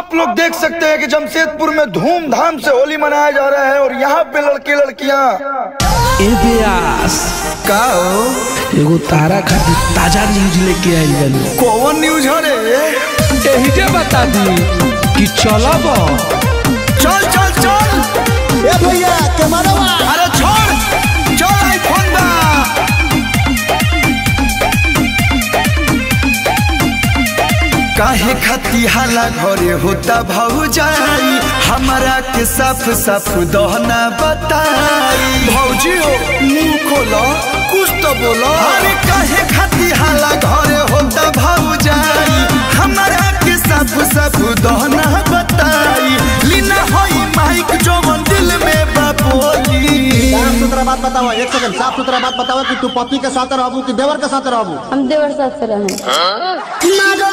आप लोग देख सकते हैं कि जमशेदपुर में धूमधाम से होली मनाया जा रहा है और यहाँ पे लड़के लड़कियाँ का एगो तारा खातिर ताजा न्यूज लेके आई बनी। कौन न्यूज है रे? यही जे बता दी कि चलब। चल चल चल ए भैया कैमरा अरे छोड़ चल आईफोन बा। काहे खती हाला घरे होता भौजाई हमारा के साफ साफ दहना बताई। भौजी हो मुंह खोलो कुछ तो बोलो। अरे काहे खती हाला घरे होता भौजाई हमारा के साफ साफ दहना बताई। लीना होई माइक जो मन दिल में बापोली। साफ सुथरा बात बताओ, एक सेकंड साफ सुथरा बात बताओ कि तू पति के साथ रहबू कि देवर के साथ रहबू? हम देवर साथ से रहे।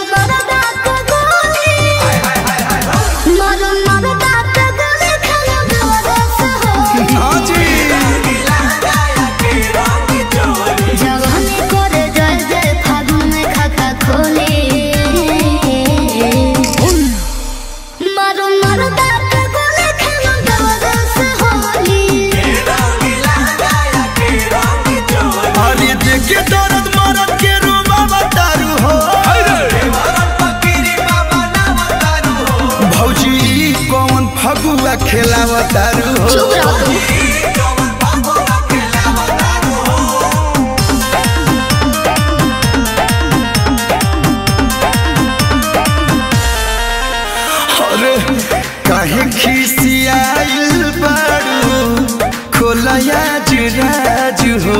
खेलावतारू अरे काहे खिसियाइल बारू खोलया जुराज हो।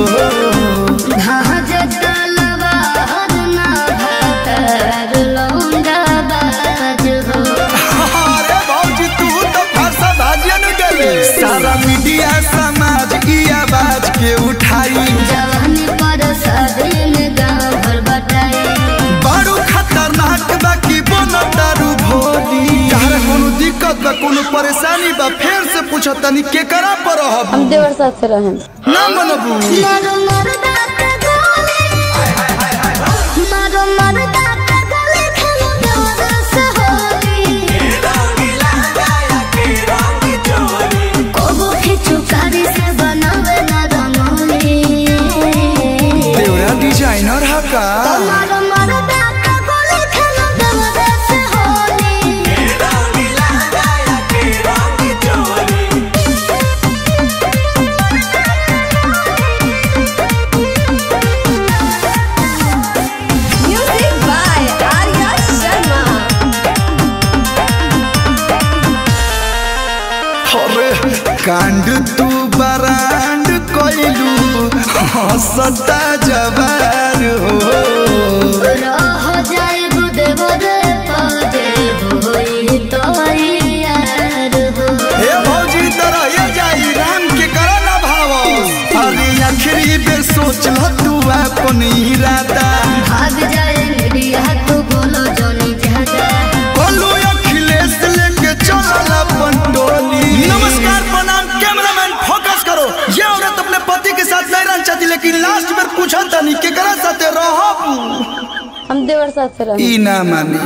सारा मीडिया समाज की आवाज के उठाई बड़ू खतरनाक बाकी बनो दारू भोली। यार कोनो दिक्कत बा कोनो परेशानी बा फिर से पूछो तनी के करा पर हम देवर साथ से रहे ना मनबू। डिजाइनर है का कांड तू बरांड कोइलू हंसता जवार हो। हे भौजी तरह ये जाई राम के करा ना भाव। अरे आखिरी बेर सोच ल तू अपन इरादा भाग जाए मीडिया तू बोलो जोनी ज्यादा बोलो अखिलेश लेके चल अपन टोली। नमस्कार प्रणाम कैमरामैन फोकस करो। ये औरत अपने पति के साथ नहीं रहना चाहती लेकिन लास्ट में पूछा था नहीं के करा साथे रहो। हम देवर साथ से रहे। ई ना मानी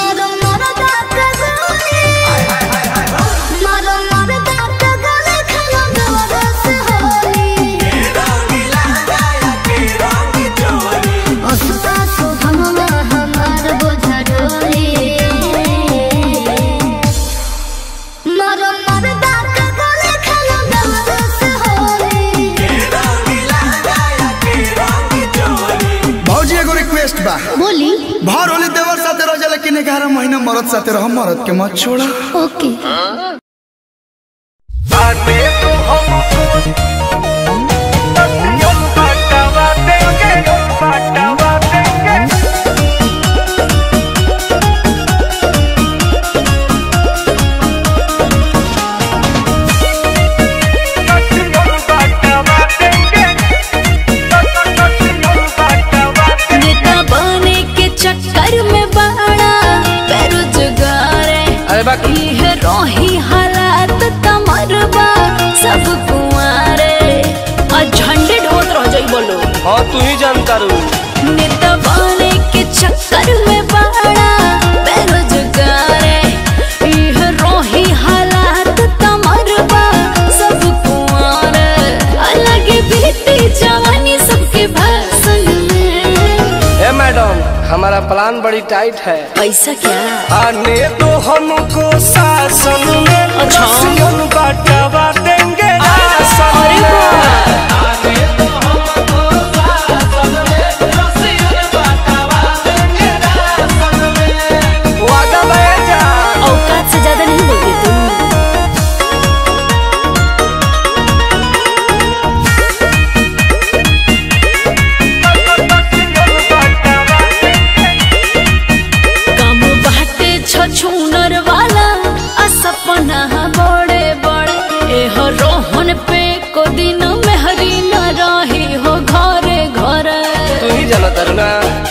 बोली भर होली देवर साथे रह जा लेकिन 11 महीना मरद साथे रह मरद के मत छोड़ा। ओके रोही हालात तमरबा सब कुआरे झंडे ढोत रह जाई बोलो। हाँ तू ही जानता रू नेता बने के चक्कर में बड़ा बेरोजगार प्लान बड़ी टाइट है। पैसा क्या? आने तो हमको शासन में अच्छा। रसियन बांटवा देंगे राशन अरे में। वाह। आने तो हमको शासन में रसियन बांटवा देंगे राशन में। वादा ले जा। औकात से ज्यादा नहीं बोलते तुम। छूनर वाला सपना बड़े बड़े एह रोहन पे को दिन में हरी न रही हो घरे घरे। तू ही जाना तरना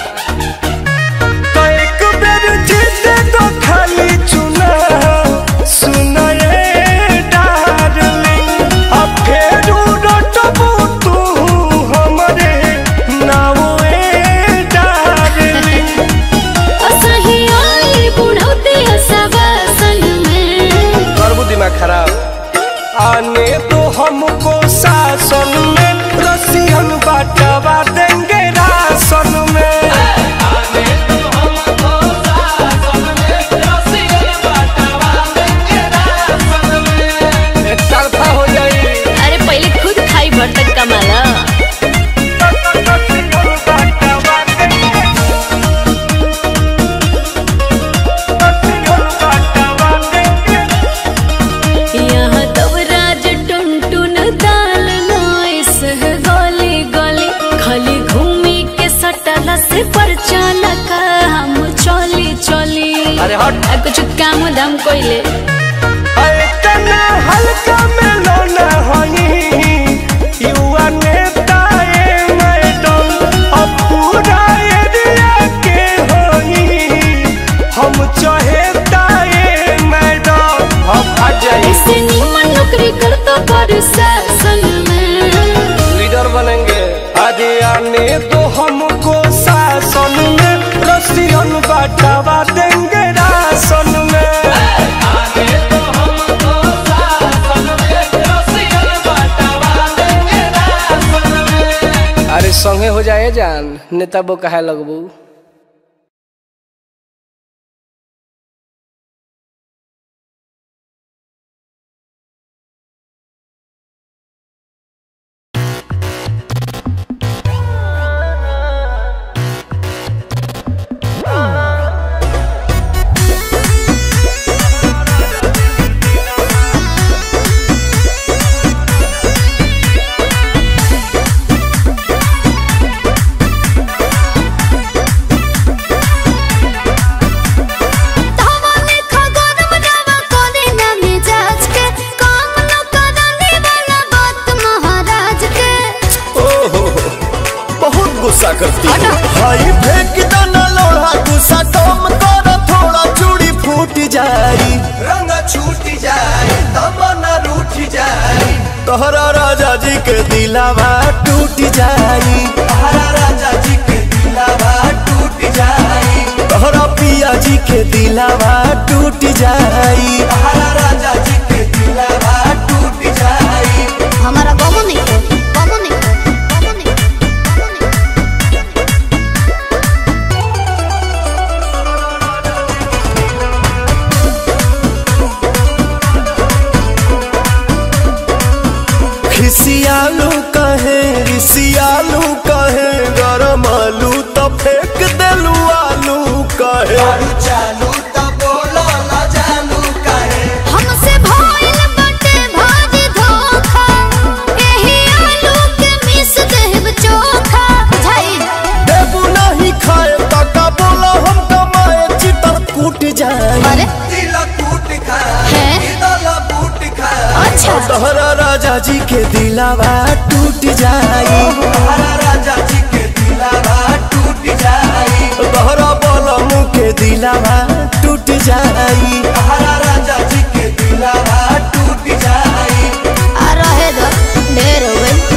तो एक बेर जीते तो खाली चुना सुना ये डार्लिंग अब फेर रटबू तू हमरे नावे डार्लिंग। असही आई बुढ़ौती असवासन में करबू दिमाग खराब। आने तो हमको शासन में रसियन बांटवा देंगे राशन में। आने तो हमको शासन में रसियन बांटवा देंगे राशन में। एक तरफा हो जाई। अरे पहले खुद खाई भर तक कमाला। यहाँ तब राज टुनटुन दाल नाइस है गली गली खाली घूमी के सटला से परचाला का हम चली चली। अरे हट। कुछ काम दाम कोइले इतना हल्का में लोना हई युवा नेता ये मैडम अब पूरा एरिया के हई हम चाहेता ये मैडम। अब आ जाइए ऐसे नीमन नौकरी करता पर शासन में लीडर बनेंगे। आज आने तो हमको शासन में रसियन बांटवा देंगे राशन में। आने तो हमको शासन में रसियन बांटवा देंगे राशन में। अरे संगे हो जाए जान नेता बो कहे लगबू। गुस्सा करती हाई फेंक दाना लोढ़ा गुस्सा कम कर थोड़ा चूड़ी फूट जाई रंग छूट जाई तमन्ना रूठ जाई तोहरा राजा जी के दिलावा टूट जाई तोहरा राजा जी के दिलावा टूट जाई तोहरा पिया जी के दिलावा टूट जाई तोहरा राजा जी के दिलावा टूट जाई। हमारा बाबू नहीं खिसियालू कहे रिसियालू कहे गरम आलू तो फेंक देलू आलू कहे चालू तो बोलो ना जानू कहे हमसे भइल बटे भाजी धोखा एही आलू के मिस देब चोखा बुझाई देबू नहीं खाए तका बोलो हम कमाए चितर कूट जाए अरे दिल कूट खाए है दिल बूट खाए अच्छा तोहरा राजा जी के दिलावा टूट जाई तोहरा राजा जी के दिलावा टूट जाई तोहरा बलमू के दिलावा टूट जाई तोहरा राजा जी के दिलावा टूट जाई। आ रहे दो ढेर हो गई।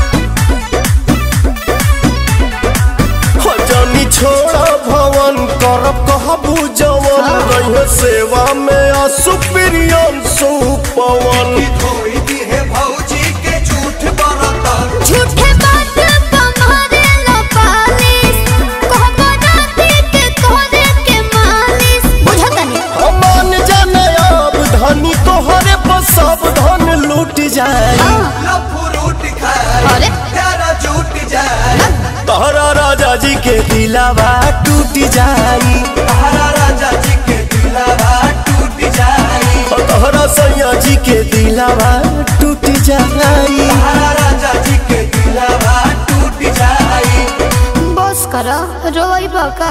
छोड़ा भवन करब कहबू जवन रहे सेवा में सुप्रियन सुपवन कोई भी है भौजी के झूठ बरतर झूठे बात तुम्हारे लपालिस कहबो राती के कोरे के मालिस बुझतनी मान जाने अब धनी तोहरे पर सब धन लूट जाए लफुरूट खाए अरे प्यारा झूठ जाए तोहरा राजा जी के दिलावा टूट जाई तोहरा राजा जी के दिलावा टूट जाई तोहरा सैया जी के दिलावा टूट जाई तोहरा राजा जी के दिलावा टूट जाई बस करो रोई बका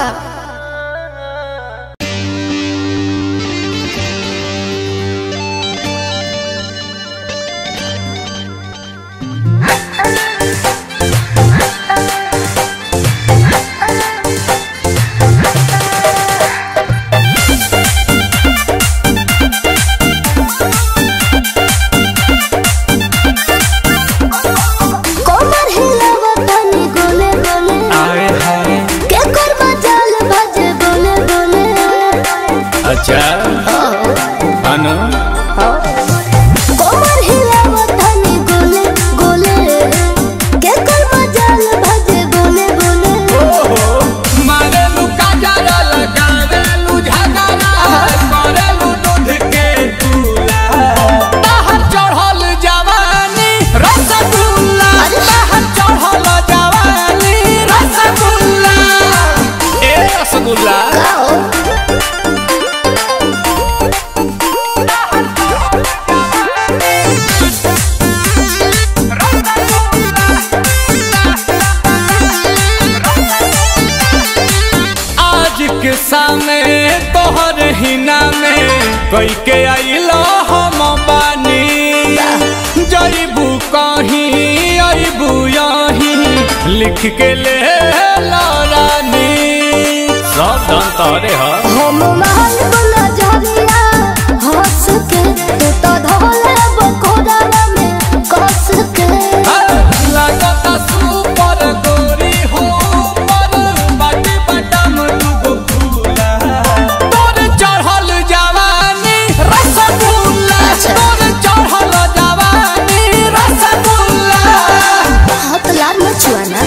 कोमर हिलावा तनी गोले गोले आए हाय के करबा जाल बाजे बोले बोले अच्छा अनु कोमर हिलावा तनी गोले गोले के करबा जाल बाजे बोले बोले मारेलू काजरा लगावेलू झगड़ा करेलू दूध के दूला बाहर चढ़ल जवानी रसगुल्ला बाहर चढ़ल जवानी रसगुल्ला ए रसगुल्ला आज के सामने तोहर हिना में कोई के आइलो हम बानी जईबू कहीं अईबू यहीं लिख के ले रानी सब धन तोहरे ह हम महल बोला झरिया हंस के तू तो धोले बकोड़ा में कस के लगता सुपर गोरी हो पर बाटी बटम दुगो फूला तोर चढ़ल जवानी रसगुल्ला तोर चढ़ल जवानी रसगुल्ला हाथ लाल मचुआना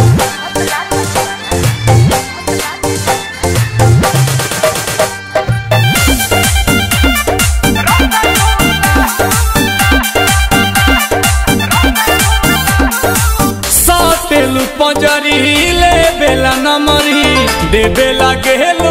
सातेलू पंजरी ले बेला नमरी दे बेला गेलू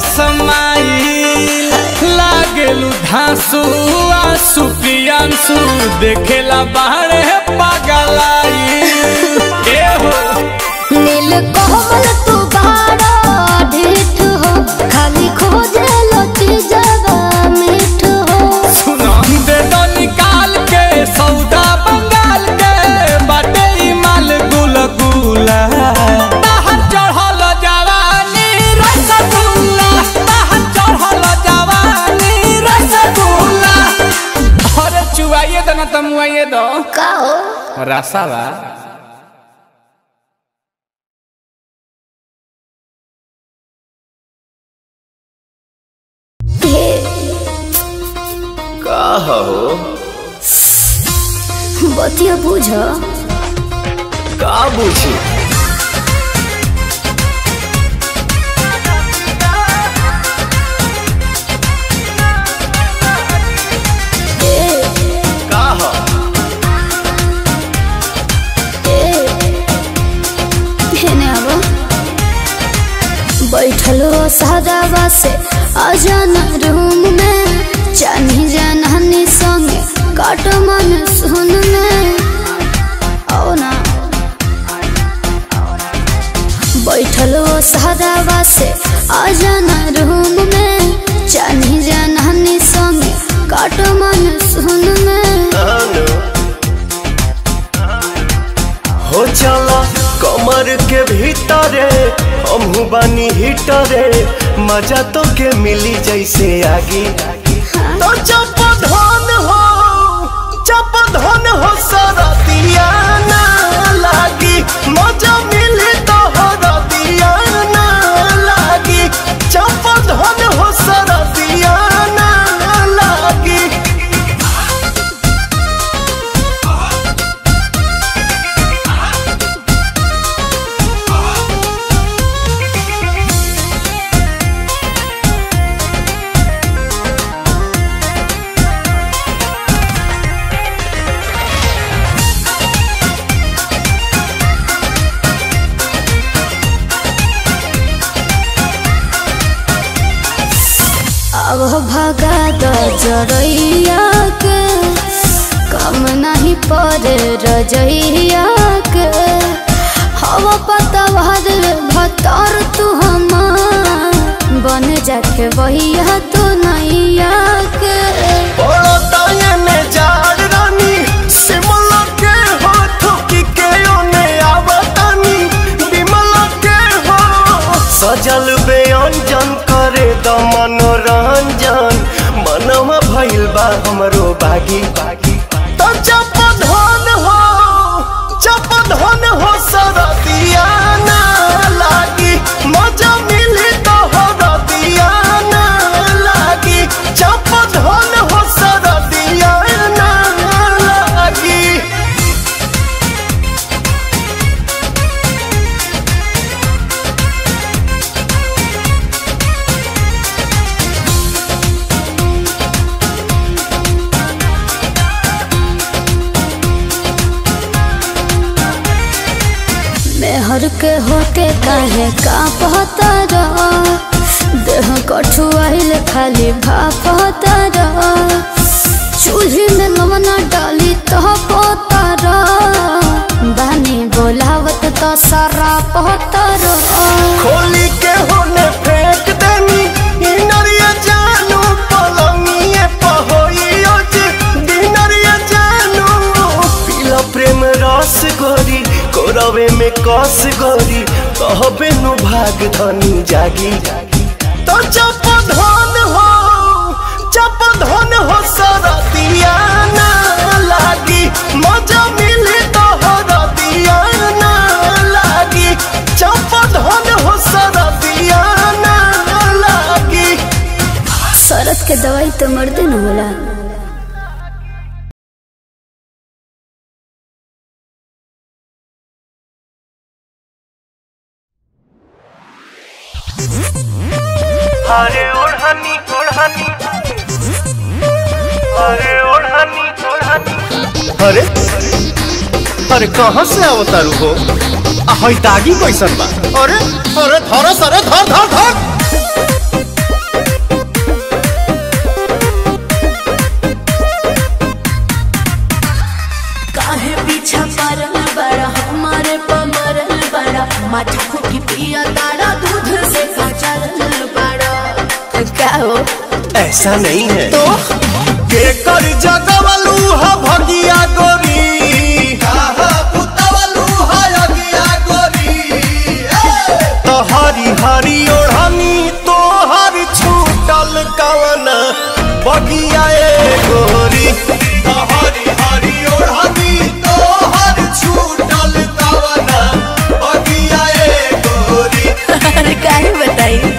समाई लागेलू धांसू आंसू प्रियांशु देखेला बाहरे पागलाई ए हो नील कोमल तू बाड़ा ढीठ हो खाली खोजे लो चीजवा मीठ हो सुना दे दो निकाल के सौदा बंगाल के बाटे ई माल गुल गुला बाहर चढ़ल जवानी रसगुल्ला बाहर चढ़ल जवानी रसगुल्ला अरे चुआइए दो ना तमुआइए दो का हो रसावा का हो बतिया बुझ का बुझी का हो बैठलो सादावा से अजाना रूम में चानी जाननी संगे काट मन सुनने आओ ना बैठलो सादावा से अजाना रूम में चानी जाननी संगे काट मन सुनने हो चला कमर के भीतरे हमहू बानी हिटरे मजा तो के मिली जैसे आगे तो चप धन हो सारा दिया ना लागी मजा मिले तो हरा दिया ना लागी भगा दो जरैया के कम नहीं पड़े रजैया के हवा पता भतर तू हमार बन जाके वहिया तू नैया के सजल व्यंजन करे द मनोरंजन मनवा भइल बा हमरो बागी बागी तो जप धन हो सरदिया ना लागी मजा मिली तो हरदिया ना लागी जप धन हो सरदिया ना लागी। मेहर के होते काहे का पता देह कठुआइल खाली भापता चूल्ही में लवना डाली तो पोता बानी बोलावत तो सारा पोता खोली के होने फेंक देनी इनरिया जानू पलंगिए पहोइयो जे दिनरिया जानू पीला प्रेम रस गोरी कोरवे में कस गोरी कहबे नु भाग धनी जागी तो जप धन हो सरदिया ना लागी मजा मिली तो हरदिया ना लागी जप धन हो सरदिया ना लागी। शरत के दवाई तो मर्दे न होला। अरे ओढ़नी ओढ़नी अरे ओढ़नी ओढ़नी अरे अरे कहाँ से अवतारू हो हई दागी कैसन बा अरे अरे धर सरे धर धर धर काहे पीछा परल बड़ा हमारे पमरल बड़ा माथा फूकी पिया तारा दूध से कचरल बड़ा क्या हो ऐसा नहीं है तो के कर जगवलू हा भगिया गोरी कहा पुतवलू हा अगिया गोरी तो हरी हरी ओढ़नी तो हर छूटल कवन बगिया ए गोरी तो हरी हरी ओढ़नी तो हर छूटल कवन बगिया ए गोरी। अरे काहे बताई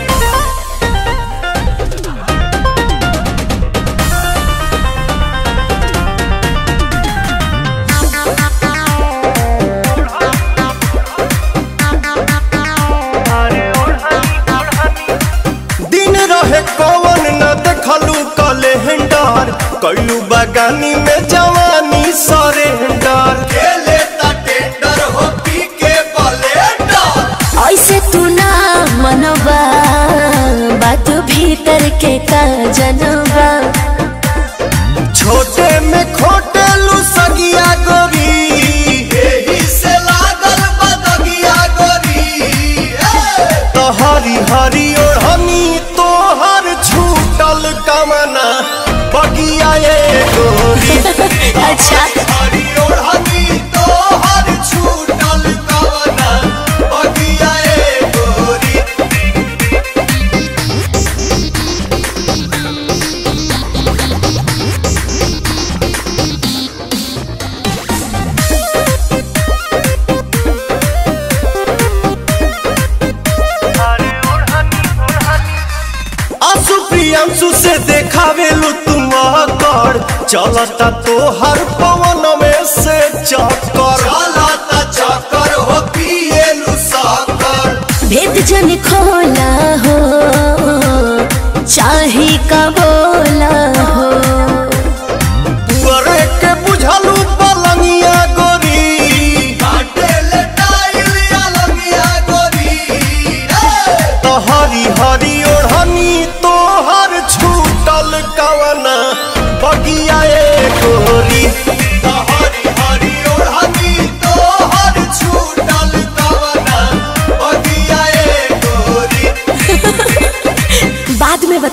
कौन न देखलू कैलेंडर कैलू बगानी में जवानी सरेंडर खेले ता टेंडर हो पी के बलेंडर ऐसे तू ना मनवा बात भीतर के का जनवा छोटे में खोटे लू सगिया गोरी एही से लागल बदगिया गोरी तो हरी हरी ओढ़नी तो हर छूटल कमना बगिया ए गोरी अच्छा हरी ओढ़नी तो हर छूटल कमना बगिया ए गोरी। प्रियांशु से देखावेलू तुम कर चलता तो हर पवन में से चक्कर चलता चक्कर हो पिएलू साकर भेद जन खोला हो चाहे का बोला हो पुअरे के बुझलू पलंगिया गोरी काटे ले टाइल अलंगिया गोरी तो हरी हरी ओढ़नी तो हर छूट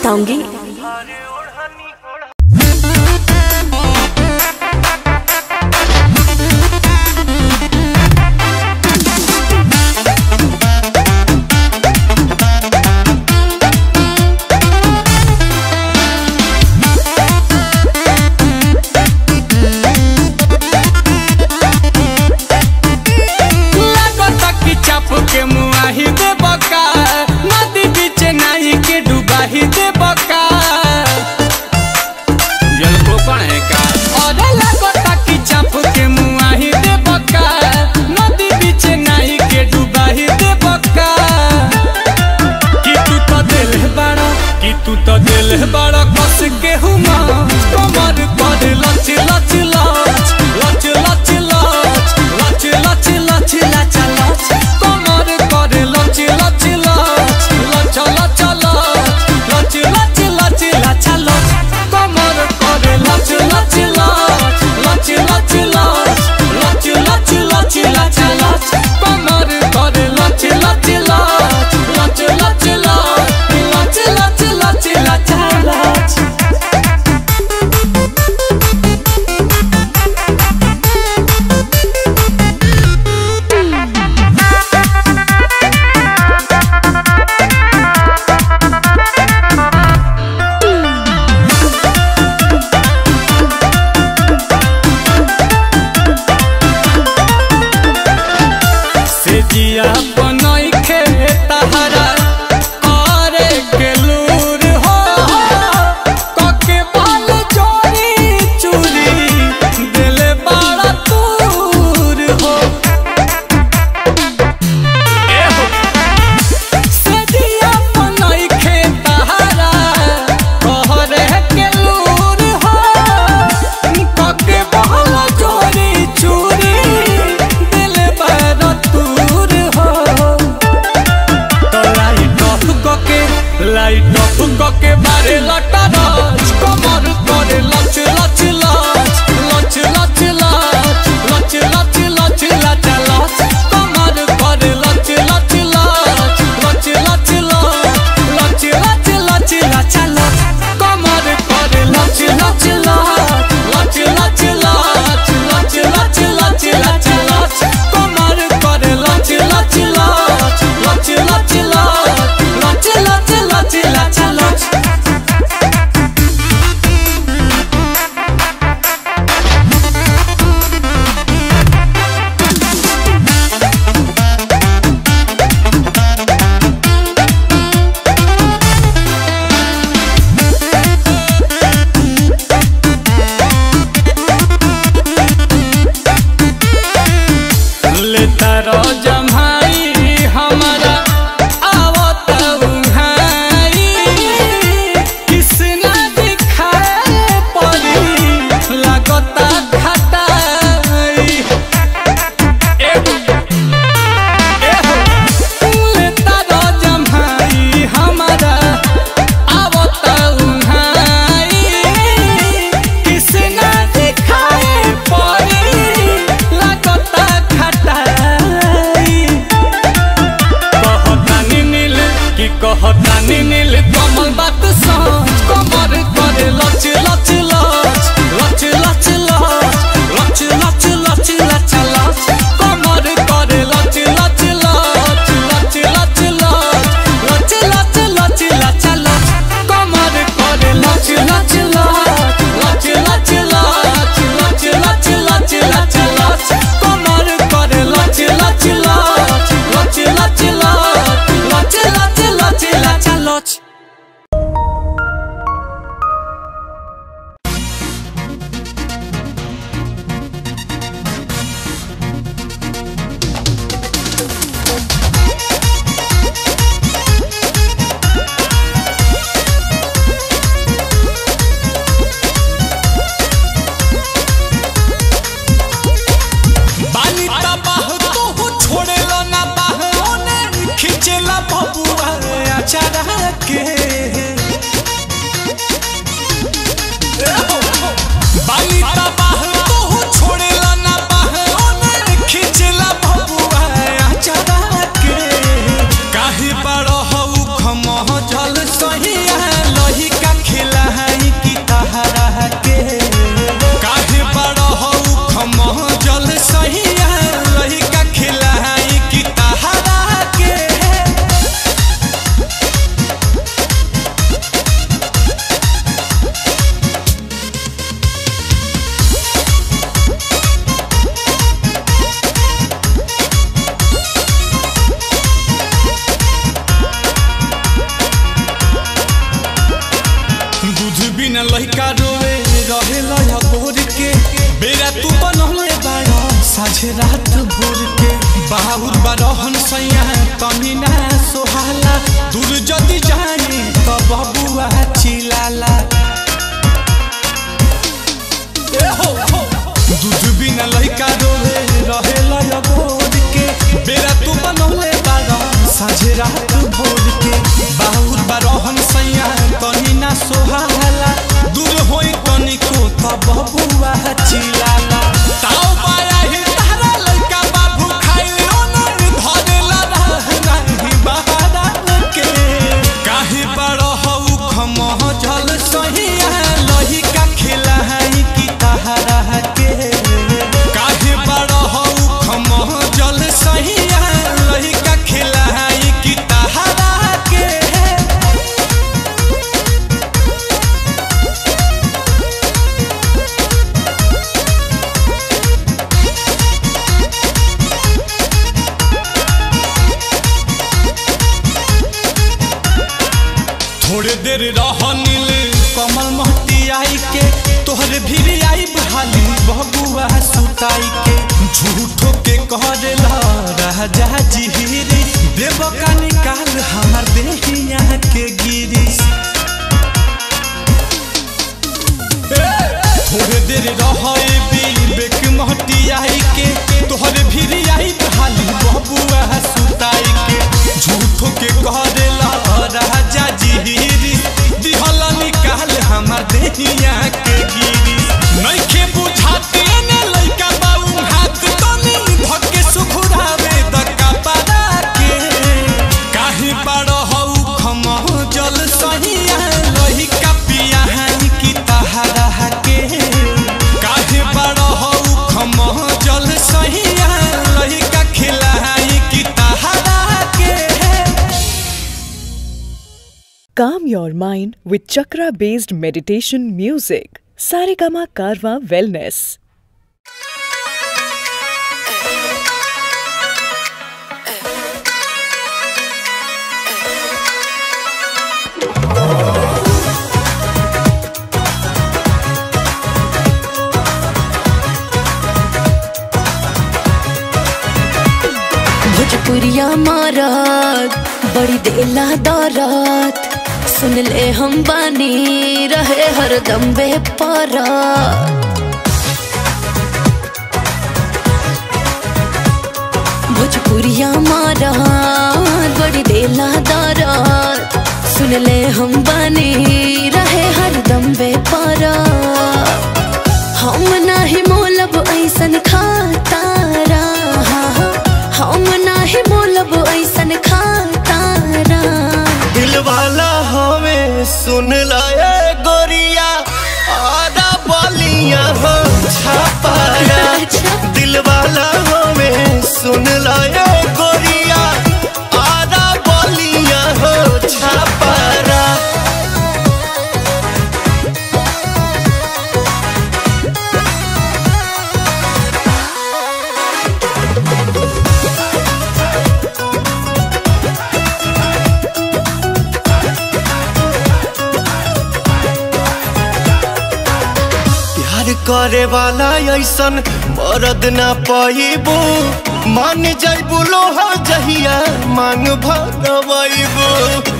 बताऊंगी। बड़ा कस के हुमा कमर पर लच लच लच लच लच लच लच लच लच लच लच कमर पर लच लच लच लच लच लच लच लच लच लच कमर पर लच लच लच लच लच लच लच लच लच लच कमर पर लच लच लच लच लच लच लच लच लच जिया बनई के तहरा करे के लूर हो कके बाल चोरी चूरी दिल बड़ा दूर हो ए हो से जिया बनई के तहरा करे के लूर हो कके बाल चोरी चूरी दिल बड़ा दूर लाइट ऑफ के बारे लटा राज कमर करे लच लच लच लच लच लच लच लच लच लच कमर करे लच लच लच लच लच लच लच लच लच कमर करे लच लच लच लच लच लच लच लच लच कमर करे लच लच लच लच लच लच लच लच लेता रो जमाई हमारा आवत उहाई किसना दिखाए परी लगता घटाई एहो लेता रो जमाई हमारा आवत उहाई किसना दिखाए परी लगता घटाई बाहुर बरहन सैया तनी ना सोहाला दूर जदी जानी तो बबुआ चिलाला दूध बिना लइका रोवे रहेला लगोर के बेरा तू बनौले बारा साझे रात भोर के बाहुर बरहन सैया तनी ना सोहाला दूर होई तनी को तो बबुआ चिलाला ताऊ पाया ही तारा लइका बाबू खाइलो न धरेला नाही बहारा के काहे बड़ हऊ खमह जल सहिया लइका खिलाई की तहरा के काहे बड़ हऊ खमह जल सहिया लइका खिलाई की तहरा के थोड़े देर रहनिल कमल महती आई के तोहरे भीड़ आई बहाली बबुआ सुताई के झूठो के कहला राजा जिहिरी देव का निकाल हमार देहिया के गिरिश थोड़े देर रहे बेक महती आई के तोहरे भीड़ आई बहाली बबुआ सुताई के झूठो के कहला राजा जिहिरी दिहला निकाल हमार देहिया के गिरी नइखे बुझाते ने लइका बाऊ हाथ तनी धके सुखुरावे दका पारा के काहे बड़ हऊ खमह जल सहिया लइका पिया हानि की तहरा के काहे बड़ हऊ खमह जल सहिया लइका खिलाई की तहरा के Calm your mind with chakra-based meditation music. Saregama Karwa Wellness. भोजपुरिया मारत बड़ी देला दौरत सुन ले हम बानी रहे हरदम बेपरा भोजपुरिया मारा बड़ी देला दौरत सुन ले हम बानी रहे हरदम बेपरा हम नाही मोलब ऐसन खातारा हम नाही मोलब ऐसन खातारा दिलवाला हमें सुन लाए गोरिया आधा बलिया हो छापारा दिलवाला हमें सुन लाए गोरिया आधा बलिया हो छापारा करे वाला ऐसन मरद ना पाइबू मान जाइबू लोहा जहिया मांग भरवाइबू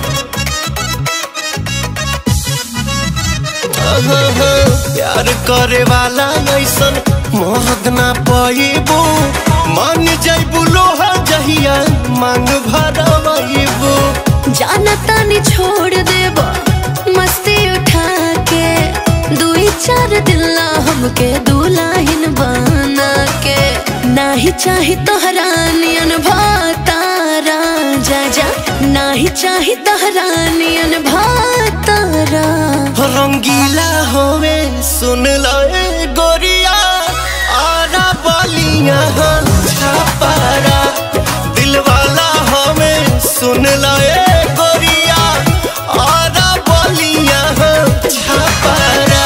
प्यार करे वाला ऐसन मरद ना पाइबू मान जाइबू लोहा जहिया मांग भरवाइबू जाना तानी छोड़ देब मस्ती उठा के दुई चार दिल्ला हमके दुल्हन बना के नाही चाही तोहरा नियन भातारा जा जा नाही चाही तोहरा नियन भातारा रंगीला होवे सुन लाए गोरिया आरा बलिया छापारा दिलवाला हमें सुन लाए गोरिया आरा बलिया छापारा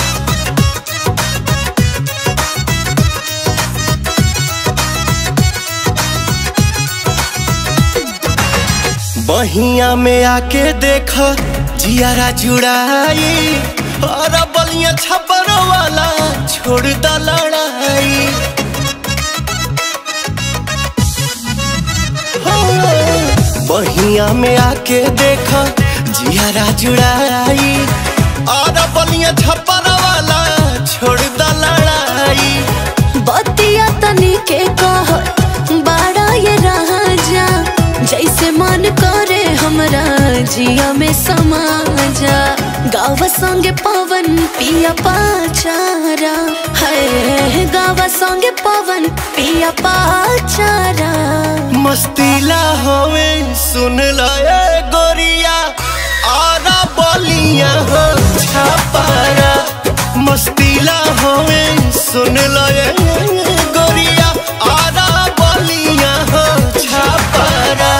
बहिया में आके देखा जियारा जुड़ाई और बलिया छपर वाला छोड़ द लड़ाई बहिया में आके देखा जियारा जुड़ाई और बलिया छप्पन वाला छोड़ द लड़ाई। बतिया तनी के कह बाड़ा ये राजा, जैसे मन करे हमरा जिया में समा जा। गावा संगे पवन पिया पाचारा है, गावा संगे पवन पिया पाचारा। मस्तीला होवे सुन लाए गोरिया आरा बोलिया हो छापारा। मस्तीला होवे सुन लाए गोरिया आरा बोलिया हो छापारा।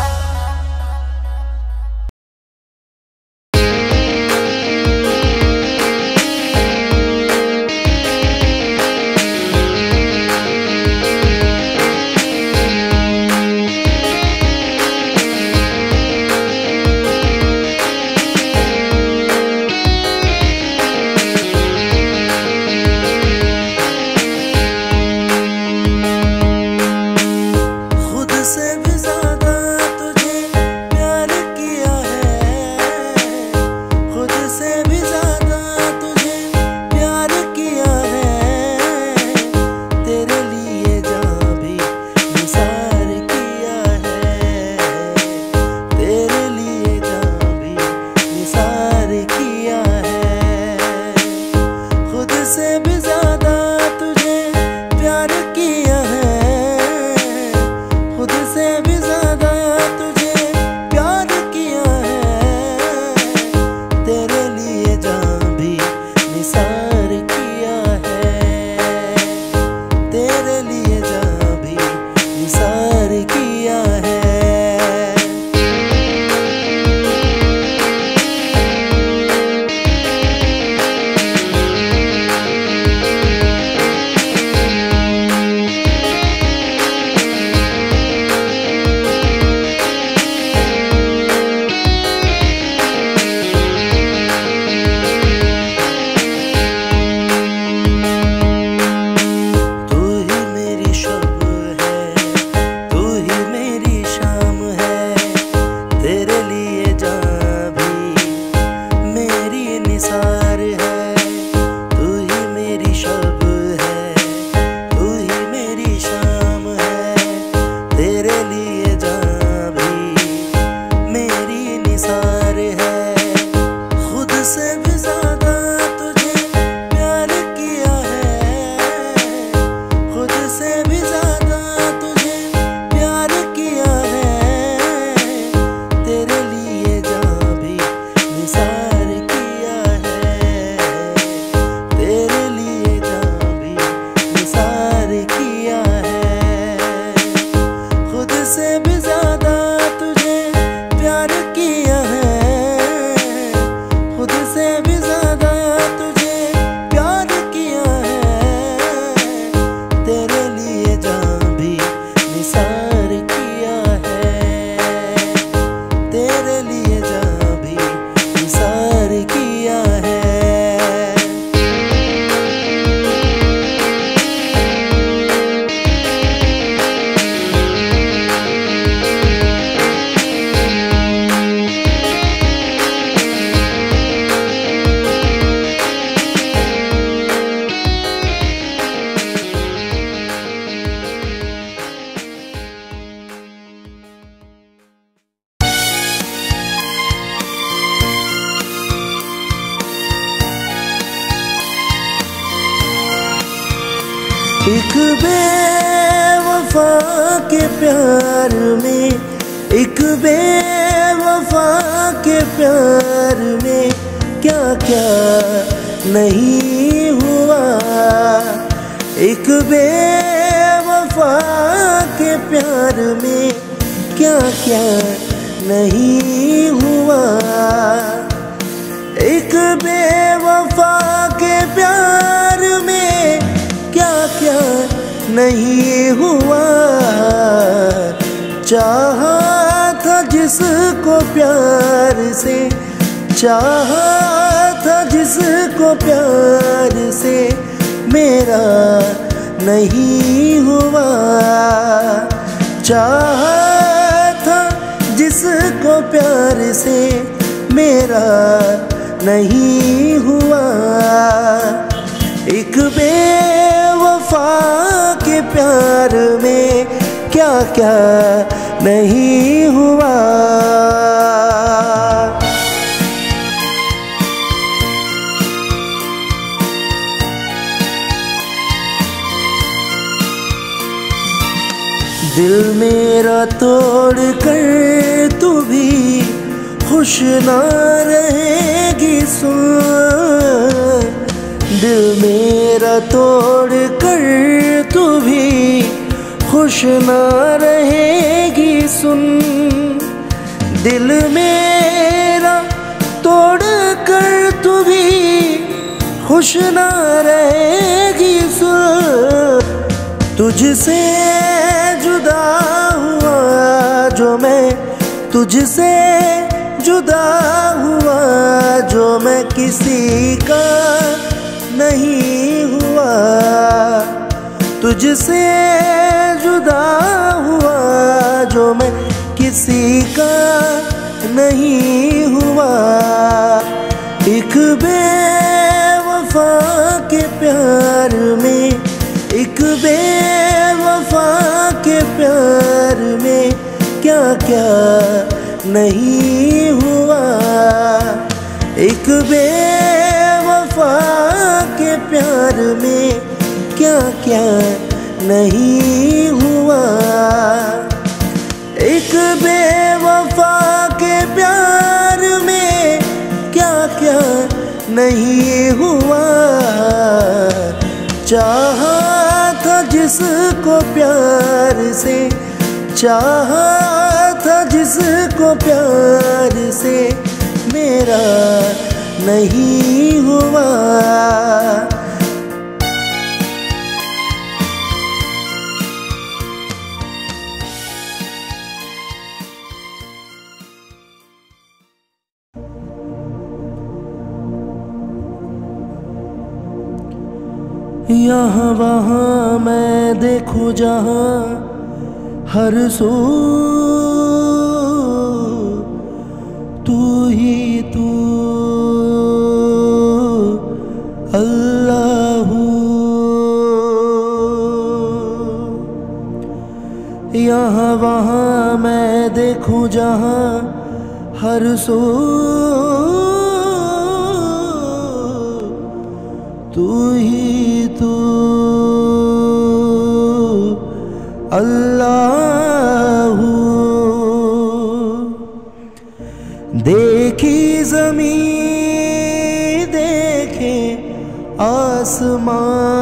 एक बेवफा के प्यार में, एक बेवफा के प्यार में क्या क्या नहीं हुआ। एक बेवफा के प्यार में क्या क्या नहीं हुआ। एक बेवफा के प्यार में क्या क्या नहीं हुआ। चाहा था जिसको प्यार से, चाहा था जिसको प्यार से, मेरा नहीं हुआ। चाहा था जिस प्यार से मेरा नहीं हुआ। एक बेवफा के प्यार में क्या क्या नहीं हुआ। दिल मेरा तोड़ कर तू भी खुश ना रहेगी सुन। दिल मेरा तोड़ कर तू भी खुश ना रहेगी सुन। दिल मेरा तोड़ कर तू भी खुश ना रहेगी सुन। तुझसे जुदा हुआ जो मैं, तुझसे जुदा हुआ जो मैं किसी का नहीं हुआ। तुझसे जुदा हुआ जो मैं किसी का नहीं हुआ। एक बेवफा के प्यार में, एक बेवफा के प्यार में क्या क्या नहीं हुआ। एक बेवफा के प्यार में क्या क्या नहीं हुआ। एक बेवफा के प्यार में क्या क्या नहीं हुआ। चाहा था जिसको प्यार से, चाहा था जिसको प्यार से मेरा नहीं हुआ। यहाँ वहाँ मैं देखूं जहाँ हर सू तू ही तू अल्लाह। यहाँ वहाँ मैं देखूं जहाँ हर सू तू ही तू अल्लाह। देखी ज़मीं देखे आसमां,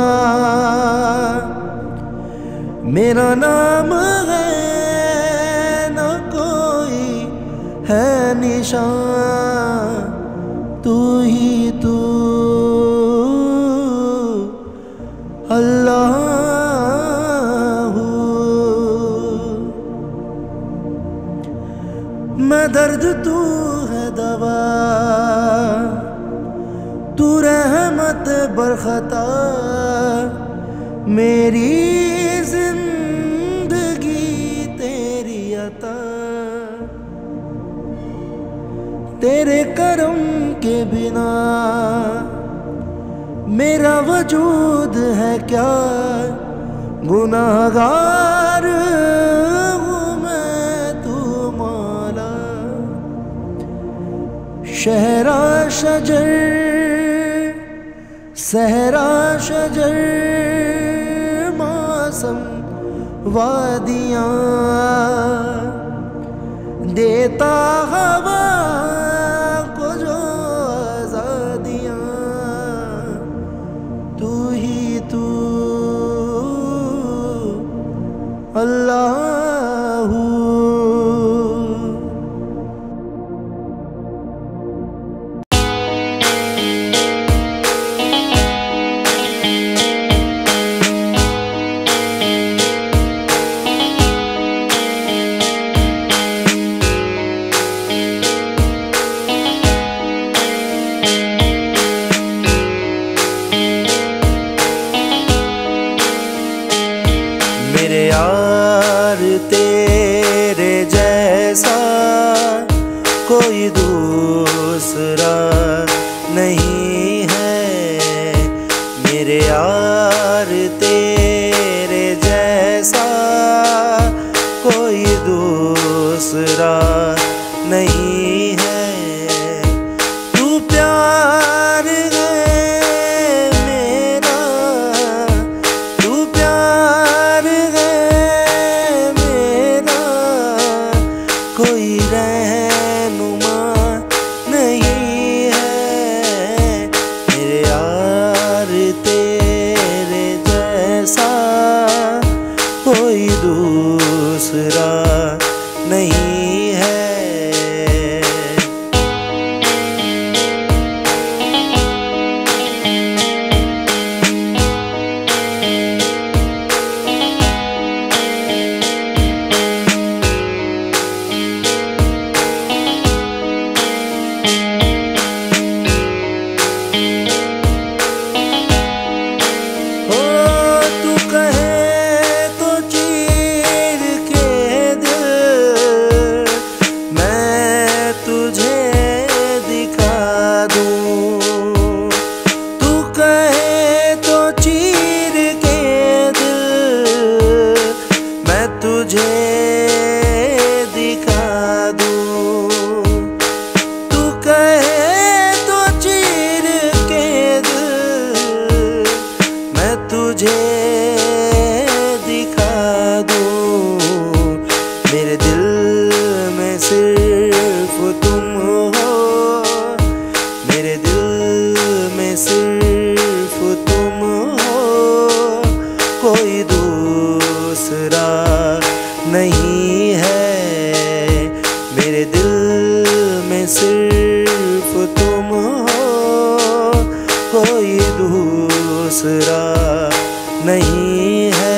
मेरा नाम है न कोई है निशान। तू ही तू अल्लाह। मैं दर्द तू है दवा, तू रहमत बरखता। मेरी जिंदगी तेरी अता, तेरे करम के बिना मेरा वजूद है क्या। गुनाहगार हूँ मैं तू मौला। शहरा शजर सहरा शजर मौसम वादियाँ देता हवा को जो आज़ादियाँ। तू ही तू अल्लाह। कोई दूसरा नहीं है मेरे यार तेरे जैसा, कोई दूसरा नहीं है। तू प्यार है मेरा, तू प्यार है मेरा, कोई रहनुमा नहीं है मेरे यार तेरे जैसा, कोई दूसरा नहीं है। नहीं है मेरे दिल में सिर्फ तुम हो, कोई दूसरा नहीं है।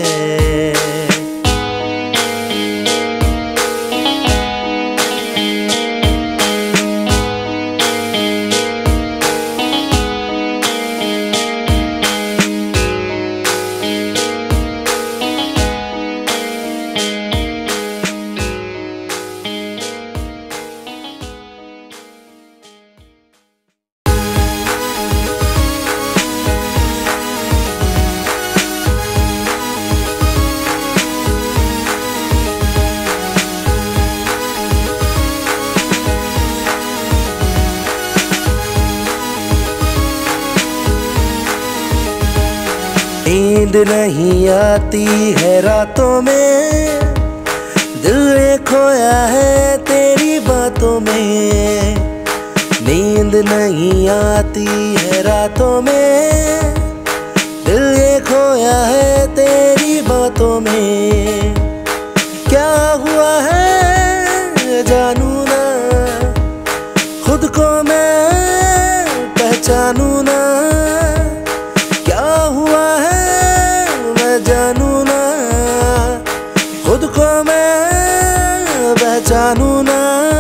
नींद नहीं आती है रातों में, दिल खोया है तेरी बातों में। नींद नहीं आती है रातों में, दिल खोया है तेरी बातों में। क्या हुआ है जानू ना, खुद को मैं पहचानू ना। क्या हुआ है जानू ना, खुद को मैं पहचानू ना।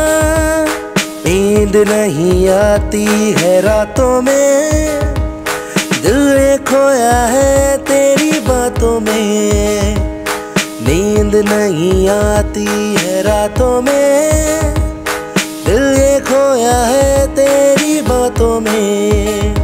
नींद नहीं आती है रातों में, दिल खोया है तेरी बातों में। नींद नहीं आती है रातों में, दिल खोया है तेरी बातों में।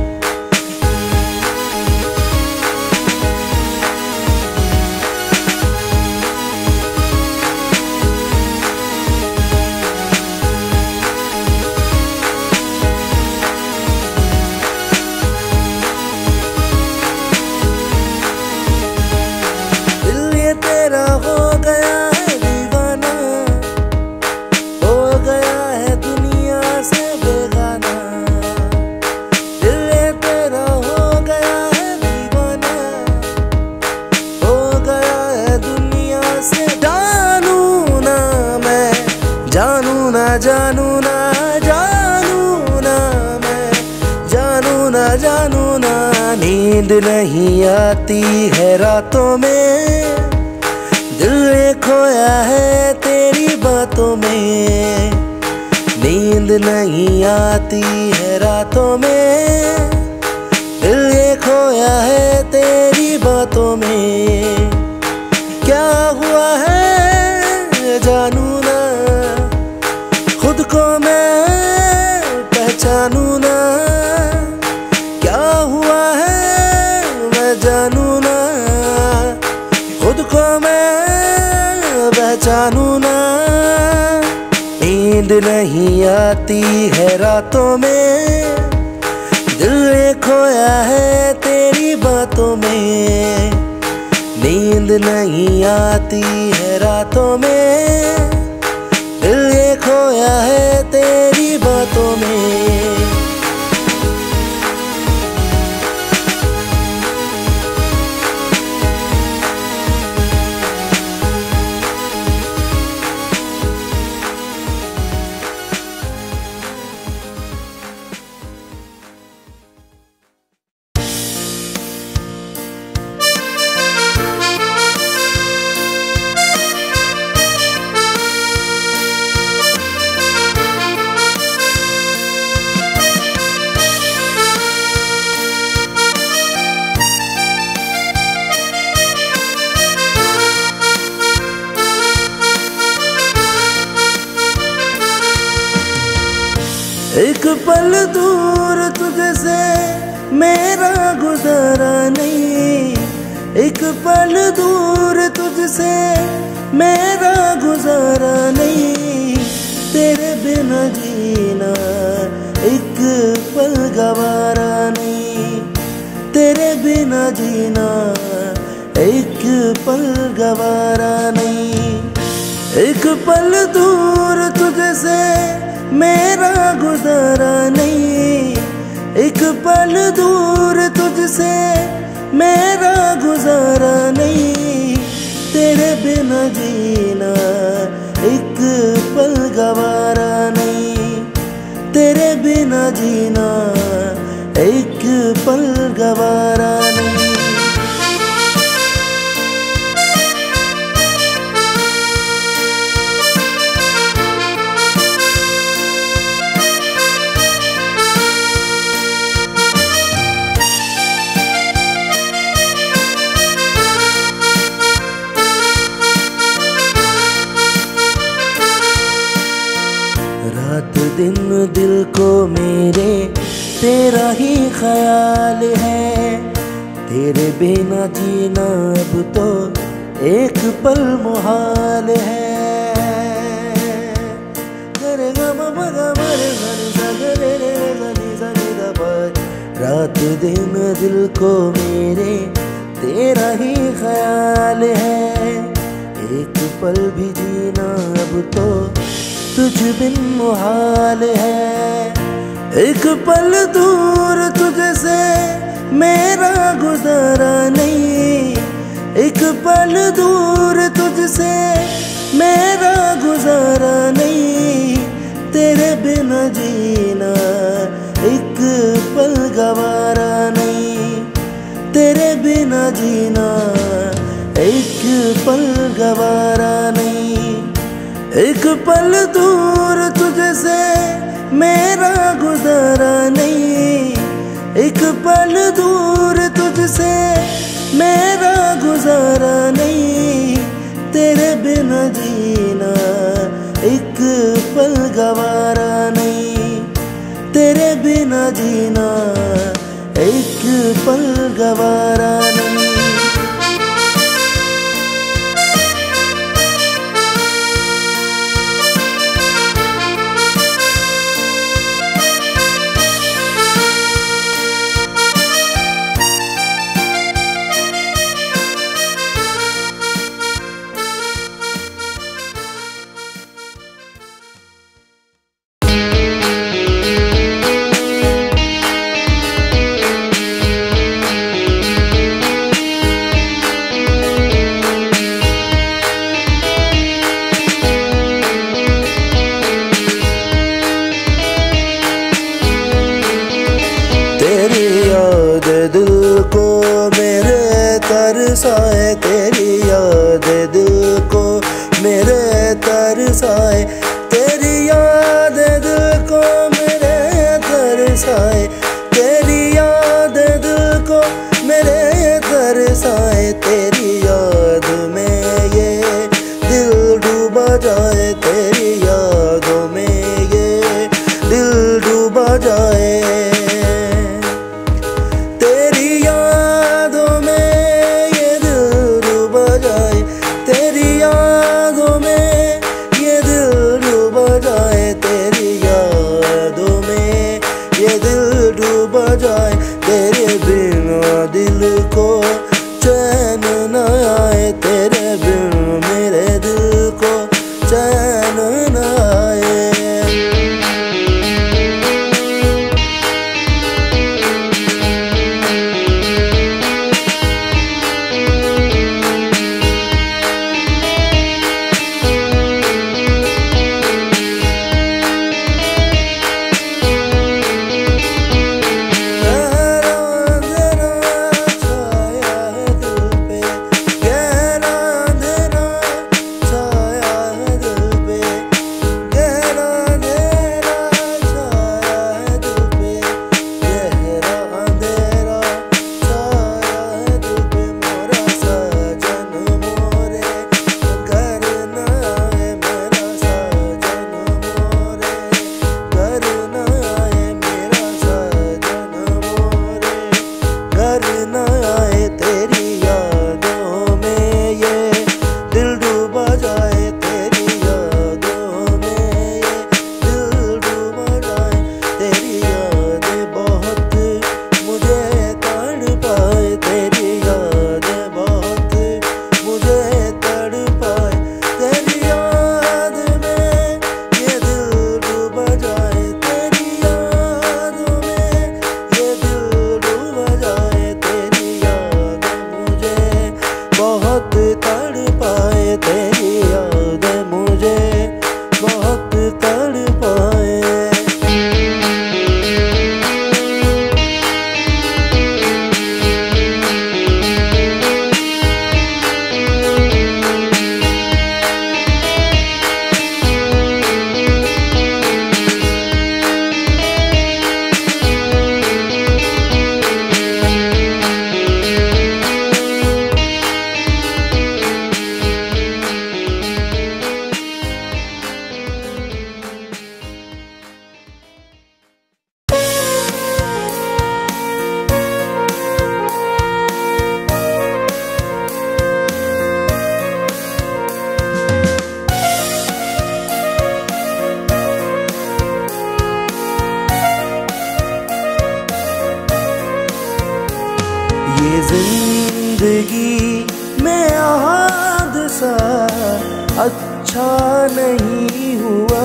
तेरा हो गया है दीवाना, हो गया है दुनिया से बेगाना। दिल तेरा हो गया है दीवाना, हो गया है दुनिया से। जानू ना मैं, जानू ना जानू ना जानू ना मैं, जानू ना जानू ना। नींद नहीं आती है रातों में, दिल खोया है तेरी बातों में। नींद नहीं आती है रातों में, दिल खोया है तेरी बातों में। क्या हुआ है जानू ना, खुद को मैं मानू ना, नींद नहीं आती है रातों में, दिल खोया है तेरी बातों में। नींद नहीं आती है रातों में, दिल खोया है तेरी बातों में। एक पल दूर तुझसे मेरा गुजारा नहीं, एक पल दूर तुझसे मेरा गुजारा नहीं। तेरे बिना जीना एक पल गवारा नहीं, तेरे बिना जीना एक पल गवारा नहीं। एक पल दूर तुझसे मेरा गुजारा नहीं, एक पल दूर तुझसे मेरा गुजारा नहीं। तेरे बिना जीना एक पल गवारा नहीं, तेरे बिना जीना एक पल गवारा नहीं। रात दिन दिल को मेरे तेरा ही ख्याल है, तेरे बिना जीना अब तो एक पल मुहाल है। रात दिन दिल को मेरे तेरा ही ख्याल है, एक पल भी जीना अब तो तुझ बिन मुहाल है। एक पल दूर तुझसे मेरा गुजारा नहीं, एक पल दूर तुझसे मेरा गुजारा नहीं। तेरे बिना जीना एक पल गवारा नहीं, तेरे बिना जीना एक पल गवारा नहीं। एक पल दूर तुझसे मेरा गुजारा नहीं, एक पल दूर तुझसे मेरा गुजारा नहीं। तेरे बिना जीना एक पल गवारा नहीं, तेरे बिना जीना एक पल गवारा नहीं। दिल को मेरे तरसाए, तेरी याद दिल को मेरे तरसाए, तेरी याद दिल को मेरे तरसाए, तेरी याद दिल को मेरे तरसाए। तेरी याद में ये दिल डूबा जाए, तेरी यादों में ये दिल डूबा जाए। तेरी यादों में अच्छा नहीं हुआ,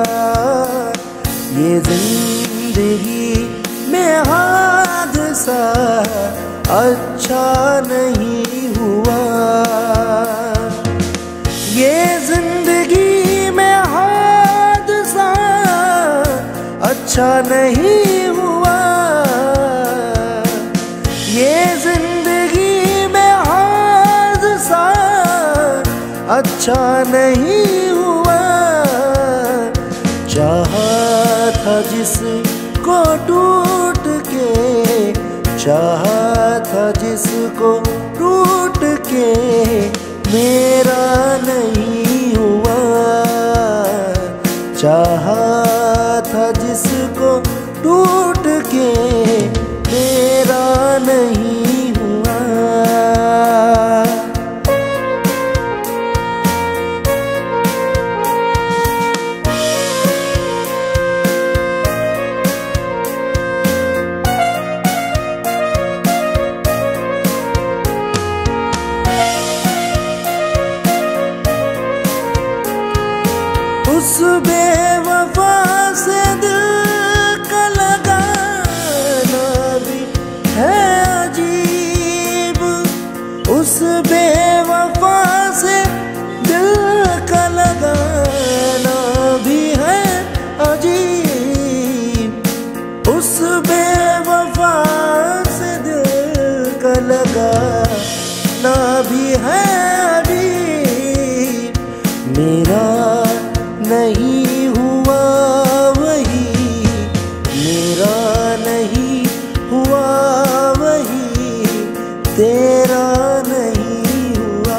ये जिंदगी में हादसा अच्छा नहीं हुआ, ये जिंदगी में हादसा अच्छा नहीं हुआ, ये जिंदगी में हादसा अच्छा नहीं हुआ। चाहा था जिसको टूट के, चाहा था जिसको टूट के, मेरा नहीं हुआ, चाहा था जिसको टूट के, मेरा नहीं हुआ। उस बेवफा से दिल का लगाना भी है अजीब, उस बेवफा से दिल का लगाना भी है अजीब, उस बेवफा से दिल का लगाना भी है अजीब। मेरा नहीं हुआ वही, मेरा नहीं हुआ वही, तेरा नहीं हुआ,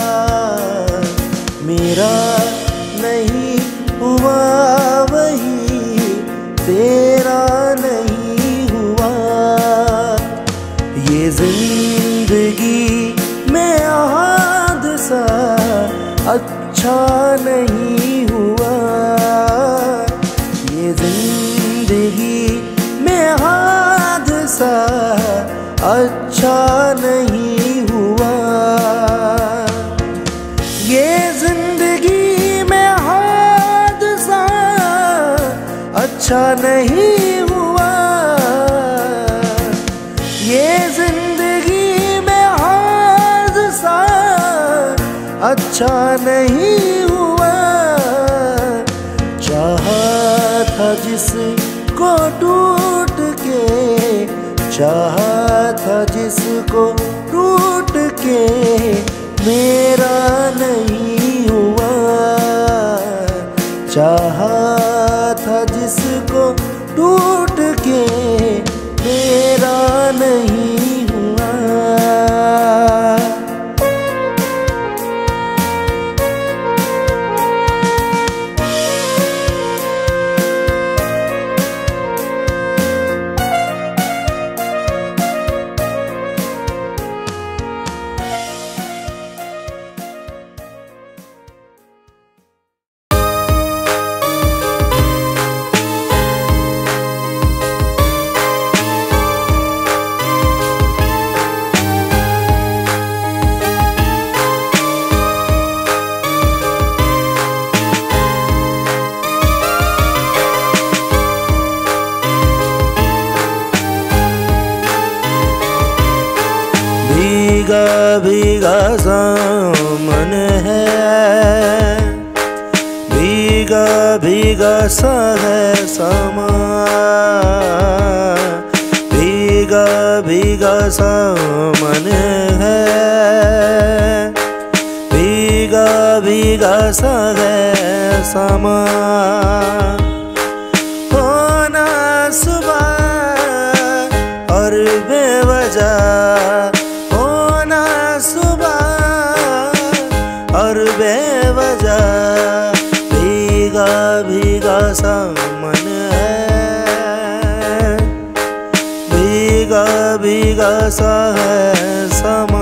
मेरा नहीं हुआ वही, तेरा नहीं हुआ। ये जिंदगी में हादसा अच्छा नहीं हुआ, ये जिंदगी में हादसा अच्छा नहीं हुआ, ये जिंदगी में हादसा अच्छा नहीं हुआ, ये जिंदगी में हादसा अच्छा नहीं हुआ। चाहा था जिसको टूट के, चाहा था जिसको टूट के, मेरा नहीं हुआ, चाहा था जिसको टूट के, मेरा नहीं हुआ। भीगा सामन है, भीगा भीगा सा है समा, भीगा भीगा सामन है, भीगा भीगा सा है समा। होना सुबह और बेवजह, और बेवजह भीगा भीगा सा मन है, भीगा भीगा सा है समा।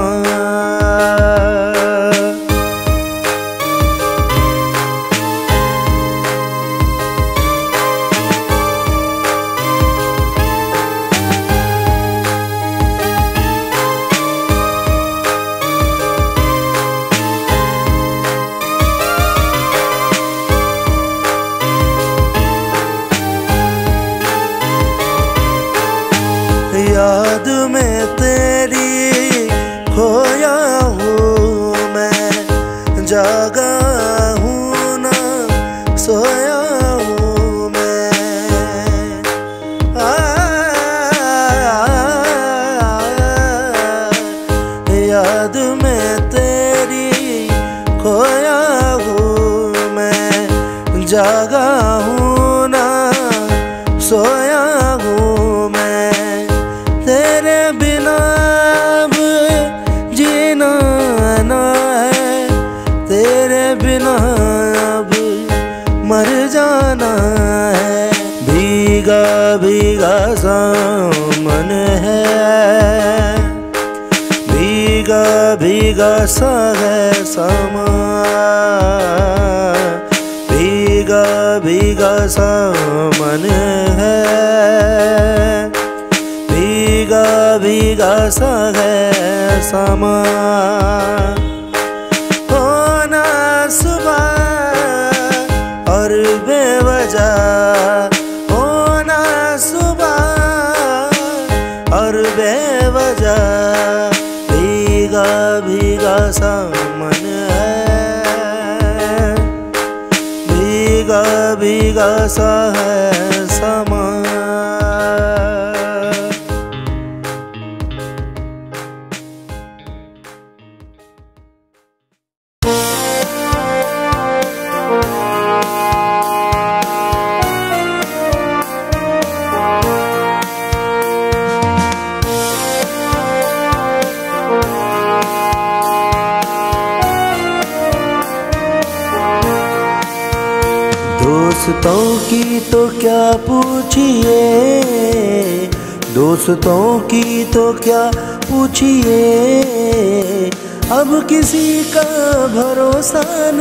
जागा हूँ ना सोया हूँ मैं, तेरे बिना अब जीना ना है, तेरे बिना अब मर जाना है। भीगा भीगा सामन है, भीगा भीगा सा है समा, भीगा भीगा सा मन है, भीगा भीगा सा है समा। होना सुबह और बेवजह, होना सुबह और बेवजह, भीगा भीगा सा मन है, भीगा भीगा सा है समा। दोस्तों की तो क्या पूछिए, दोस्तों की तो क्या पूछिए, अब किसी का भरोसा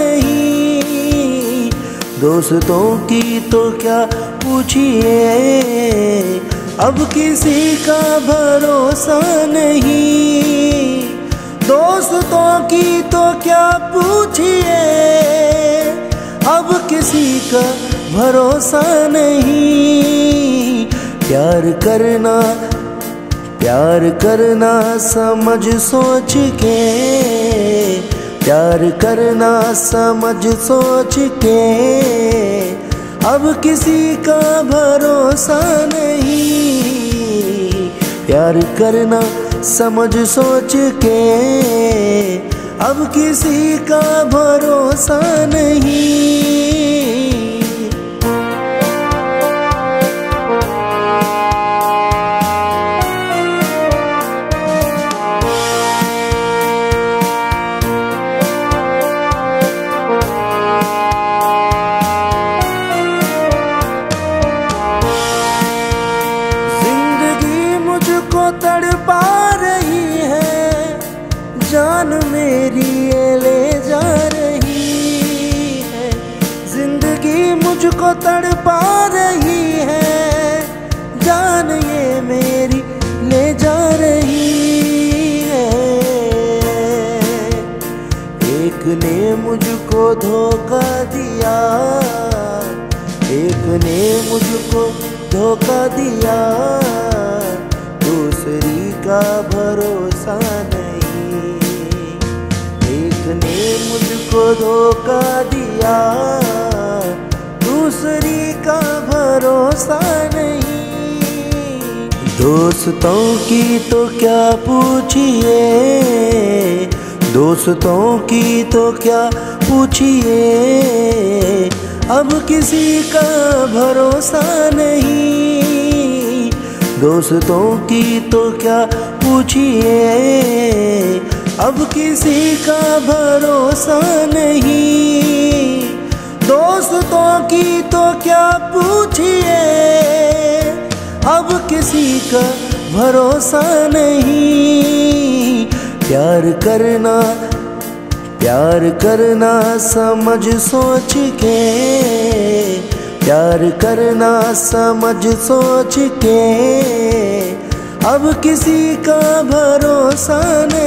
नहीं। दोस्तों की तो क्या पूछिए, अब किसी का भरोसा नहीं। दोस्तों की तो क्या पूछिए, अब किसी का भरोसा नहीं। प्यार करना समझ सोच के, प्यार करना समझ सोच के, अब किसी का भरोसा नहीं। प्यार करना समझ सोच के, अब किसी का भरोसा नहीं। जिंदगी मुझको तड़पा रही है, जान मेरी ये ले जा रही है। जिंदगी मुझको तड़पा रही है, जान ये मेरी ले जा रही है। एक ने मुझको धोखा दिया, एक ने मुझको धोखा दिया, दूसरी का भरोसा नहीं। एक ने मुझको धोखा दिया, दूसरी का भरोसा नहीं। दोस्तों की तो क्या पूछिए, दोस्तों की तो क्या पूछिए, अब किसी का भरोसा नहीं। दोस्तों की तो क्या पूछिए, अब किसी का भरोसा नहीं। दोस्तों की तो क्या पूछिए, अब किसी का भरोसा नहीं। प्यार करना समझ सोच के, प्यार करना समझ सोच के, अब किसी का भरोसा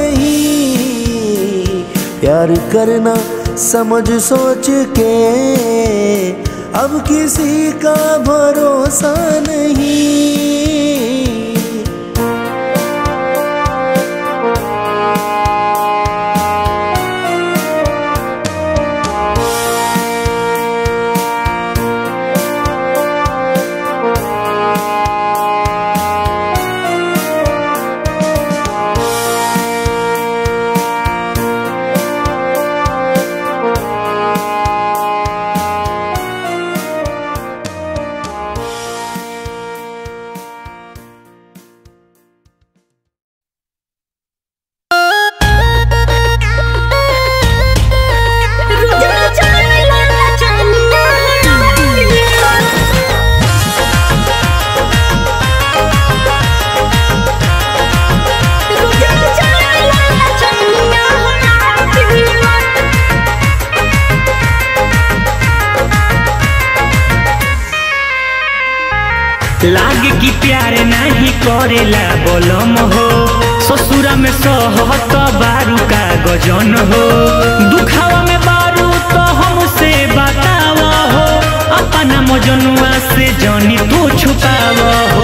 नहीं। प्यार करना समझ सोच के, अब किसी का भरोसा नहीं। लागे कि प्यार नहीं करेला बोलम हो ससुरा में सहत बारू का गजन हो दुखावा में बारू तो हमसे बतावा हो अपना मजनुआ से जानी तू छुपावा हो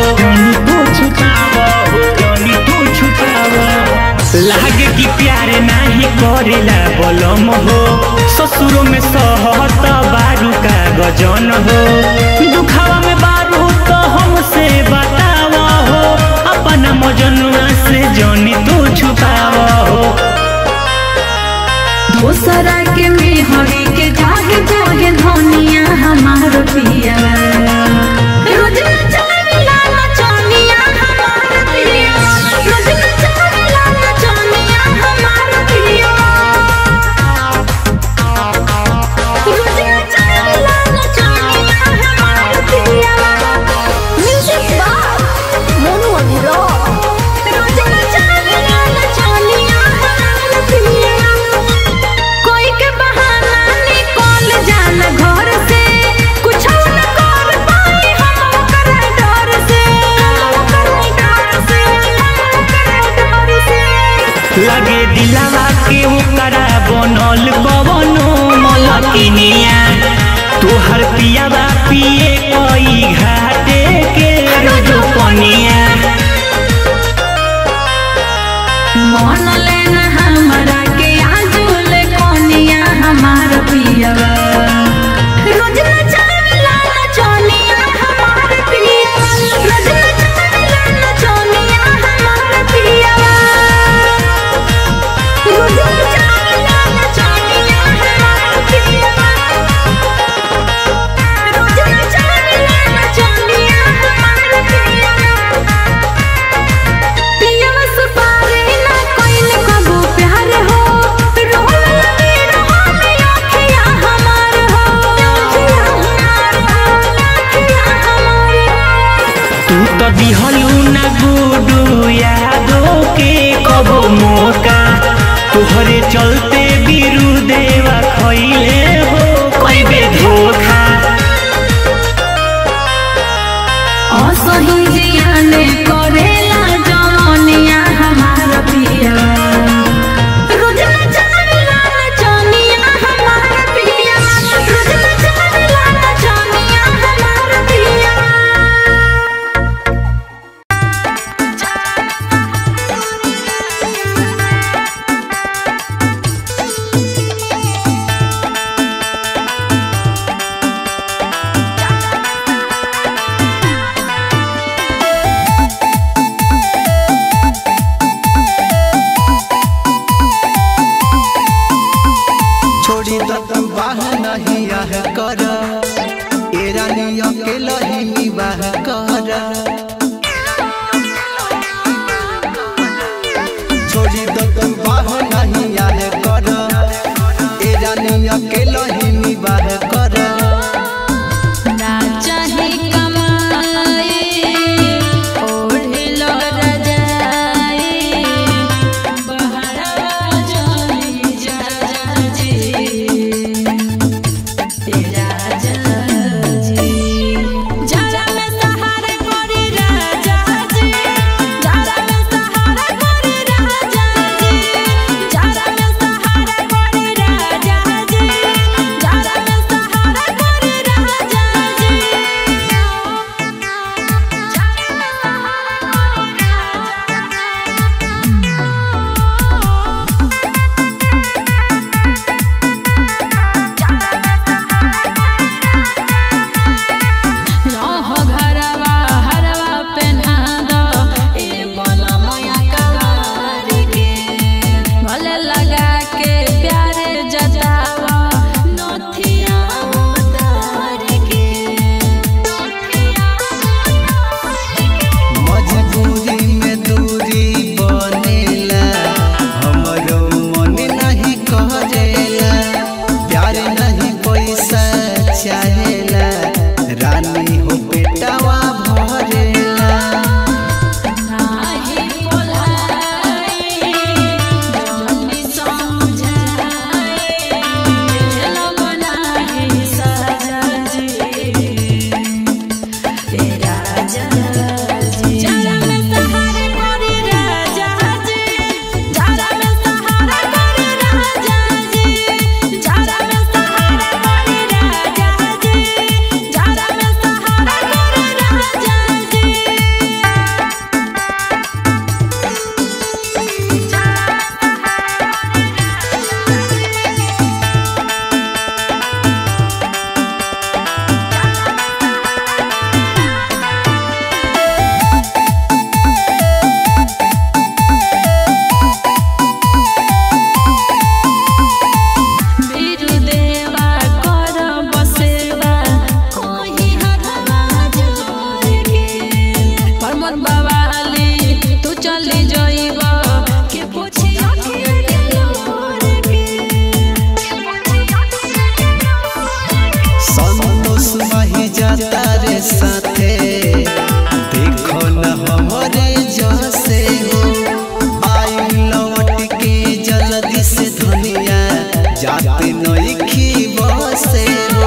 लागे कि प्यार नहीं करेला बोलम हो ससुरो में सहत बारू का गजन हो दुखावा में बारू तो हमसे बतावा हो अपना मजनुआ से जानी तू छुपावा हो दोसरा के मेहरी के जागे जागे धनिया हमार पिया रोज नचावेला नचनिया हमार पिया रोज नचावेला नचनिया हमार पिया रोज नचावेला नचनिया हमार पिया म्यूजिक बार मोनू अभिरो रोज नचावेला नचनिया हमार पिया कोई के बहाना निकल जाला घर से कुछ न कर पाई हम ओकर डर से लगे दिलावा के ओकरा बनल कवनो मलकिनिया तोहर पियावा पिए कोई घाटे के रोजो पनिया मन लेना हमरा के आजुल कोनिया हमार पियावा रोज नचावेला नचनिया हमार पिया रोज नचावेला नचनिया हमार पियावा रोज नचावेला नचनिया हमार पियावा रोज नचावेला नचनिया हमार पियावा पियावा सुपारी ना कोइल कबो प्यार हो रोल लगे रहो में आँखिया हमार हो तू तो दिहलू ना गुडू यादो के कबो मौका तोहरे चलते बिरु देवा खइले हो कोई बे धोखा असही जियाने करेला जवनिया हमार पिया रोज नचावेला नचनिया हमार पिया रोज नचावेला नचनिया हमार पिया जाता रे साथे देखो न हमरे जैसे हो आई लौट के जल्दी से धनिया जाते नइखी बसे हो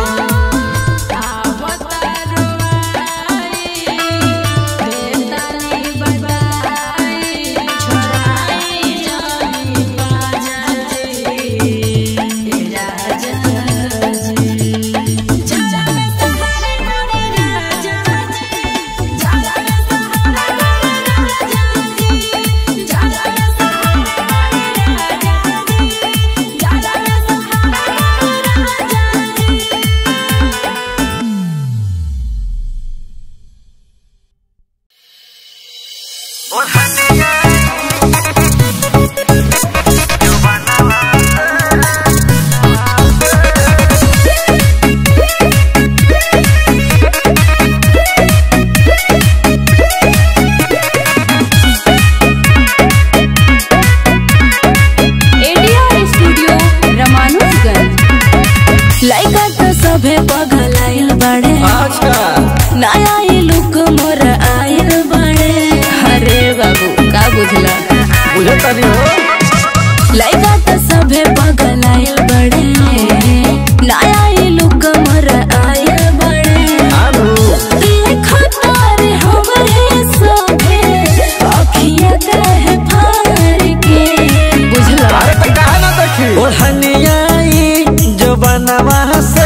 सभे पगलाइल बड़े नया लुक मोर आइल बड़े। अरे बाबू का बुझला बुझता नहीं हो लइका तो सभे पगलाइल बड़े नया लुक मोर आइल बड़े। देखो तारे हमरे सभे अखिया कहे फार के बुझला। अरे तो कहा ना देखी ओढ़निया जो बनवा से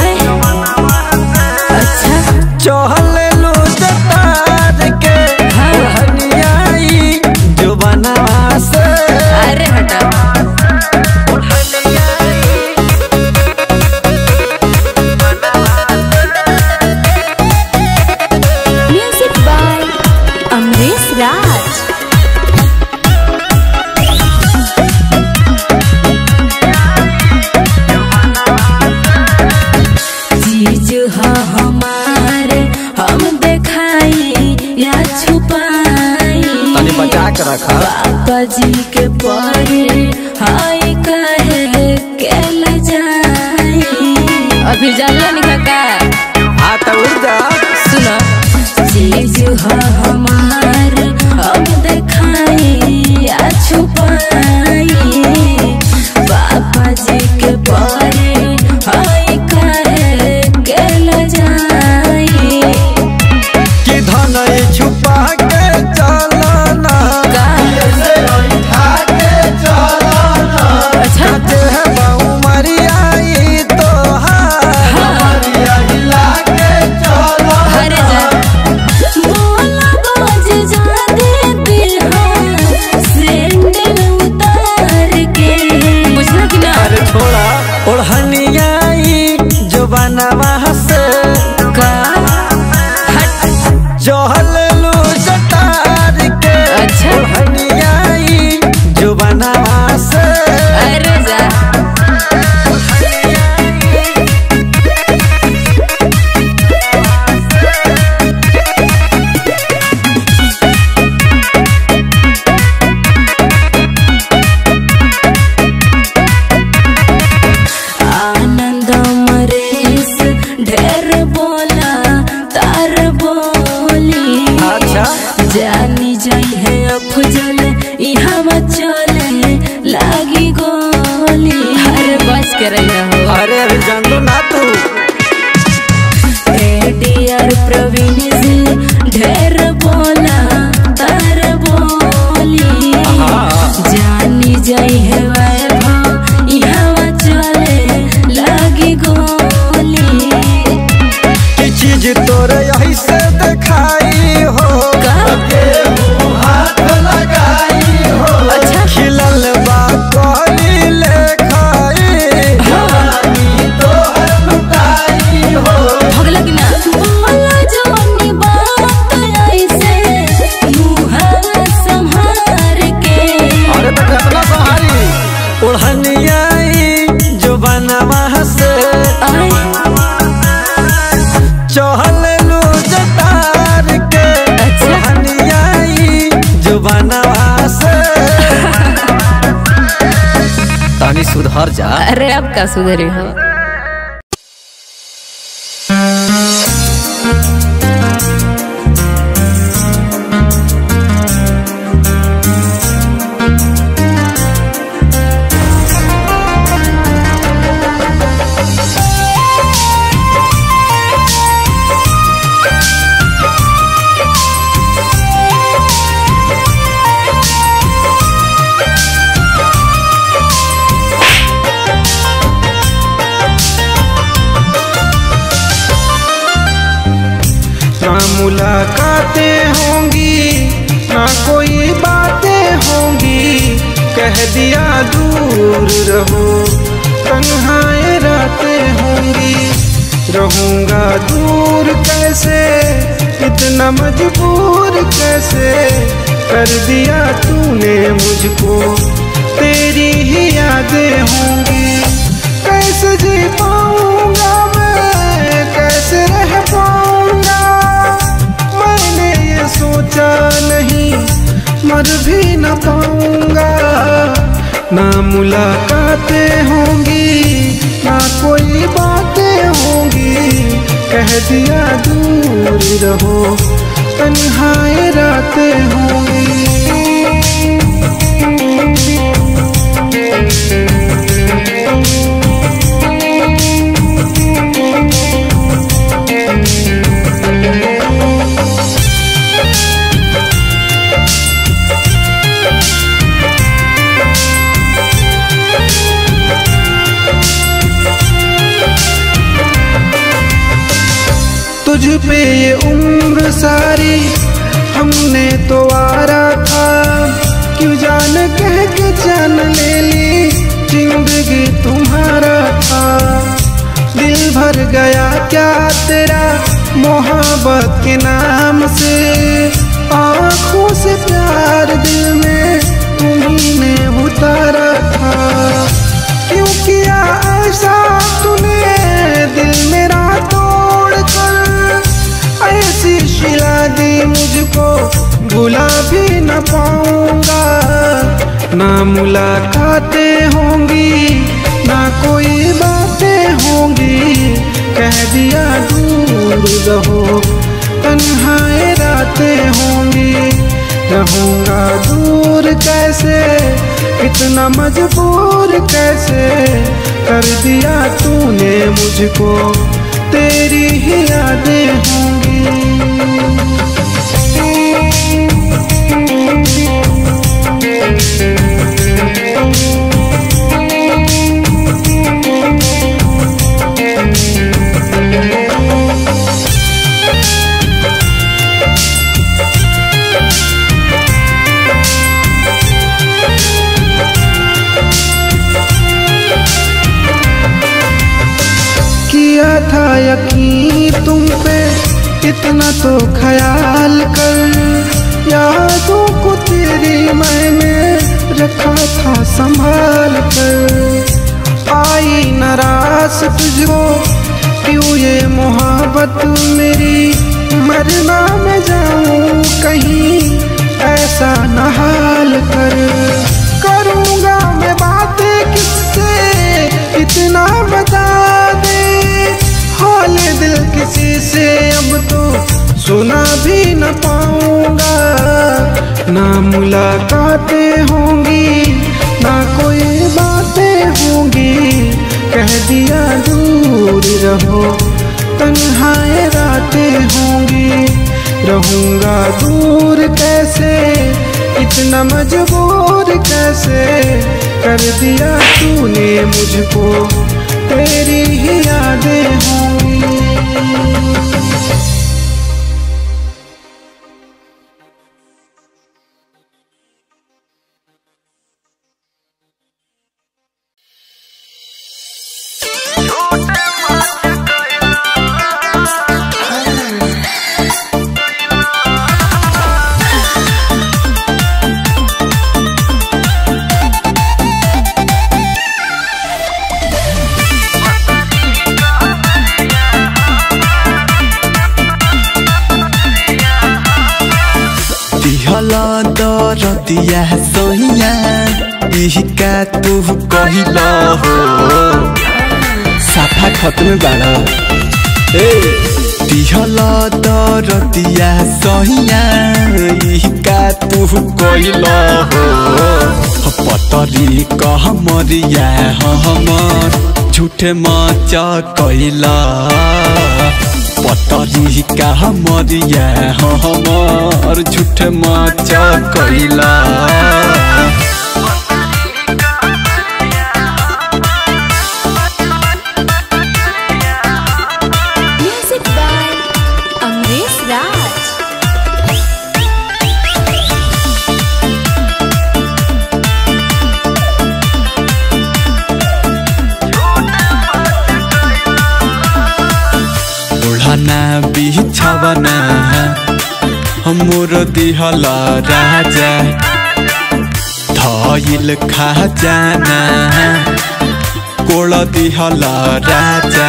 चहले लो जतार के ओढ़निया जो बनवा से। अरे हटा म्यूजिक बाय अमरीश राज। चीज हमारे हम दिखाई या छुपाई तनी बचा के रखा पापा जी के परे हाय कहे के ले जाई। अभी जानला नहीं का हाँ तो उड़ जा सुनो चीज हमारे हम दिखाई या छुपाई पापा जी के परे हाय कहे के ले जाई। कि धन छुपा के चलना ऐसे उठा के चलना। अच्छा है बहु मरियाई तो मरिया हिला के चलना। हरे जा बोला बाज जा दे बिहार सैंडल उतार के बुझला कि ना। अरे छोड़ा ओढ़निया जो बनवा से का जहल लो जतार के। अच्छा ओढ़निया जो बनवा से। अरे जा आनंद मरेश ढेर बोला तार बोली। अच्छा जानी जाई है अफजल यहाँ चले लागी गोली। अरे बच के रही हो। अरे अभी जान दो ना तू डियर प्रवीण जी ढेर बोला तार बोली। जानी जाई है वैभव यहाँ चले लागी गोली। कि चीज तोरे यही से दिखाई हो हाथ लगाई हो। अच्छा खिलल बा कहली लेखाई तो लुटाई हो। भगला कि ना बोला जोनी बात ऐसे मुहावा संभार के। अरे तो कितना सहारी ओढ़निया जो बनवा से चहल लो जतार के। ओढ़निया जो बनवा से। तानी सुधर जा। अरे अब का सुधरे हो। ना मुलाकातें होंगी ना कोई बातें होंगी, कह दिया दूर रहो तन्हाई रातें होंगी। रहूंगा दूर कैसे, इतना मजबूर कैसे, कर दिया तूने मुझको, तेरी ही यादें होंगी। कैसे जी पाऊंगा मैं, कैसे रह पाऊंगा, मैंने ये सोचा नहीं, मर भी न पाऊंगा। ना मुलाकातें होंगी ना कोई बातें होंगी, कह दिया दूर रहो तन्हाई रातें होंगी। तुझ पे ये उम्र सारी हमने तो वारा था, क्यों जान कह के जान ले ली, जिंदगी तुम्हारा था। दिल भर गया क्या तेरा मोहब्बत के नाम से, आँखों से प्यार दिल में तुम्ही ने उतारा था। क्यों किया ऐसा तूने दिल मेरा तोड़ कर, ऐसी शिला दी मुझको भुला भी न पाऊंगा। ना मुलाकातें होंगी ना कोई बातें होंगी, कह दिया दूर रहो तन्हाई रातें होंगी। रहूंगा दूर कैसे, इतना मजबूर कैसे, कर दिया तूने मुझको, तेरी ही यादें होंगी। किया था यकीन तुम पे, इतना तो ख्याल कर, यादों को तेरी मैंने रखा था संभाल कर। आई नाराज तुझको क्यों ये मोहब्बत मेरी, मरना मैं जाऊं कहीं ऐसा न हाल कर। करूंगा मैं बातें किससे, इतना बता दे, हाल दिल किसी से अब तो सुना भी न पाऊंगा। ना मुलाकातें होंगी ना कोई बातें होंगी, कह दिया दूर रहो तन्हाई रातें होंगी। रहूंगा दूर कैसे, इतना मजबूर कैसे, कर दिया तूने मुझको, तेरी ही यादें होंगी। रतिया सोहिया इही का तू कहिला हो, साफा खत्म बाड़ा दिहला दरदिया सहिया का तू कइला हो पतरी कह मरिया हमर झूठे मचा कइला पतरी कह मरिया हमर झूठे मचा कइला बिछवना हमर दिहला राजा धइल खजाना कोड़ दिहला राजा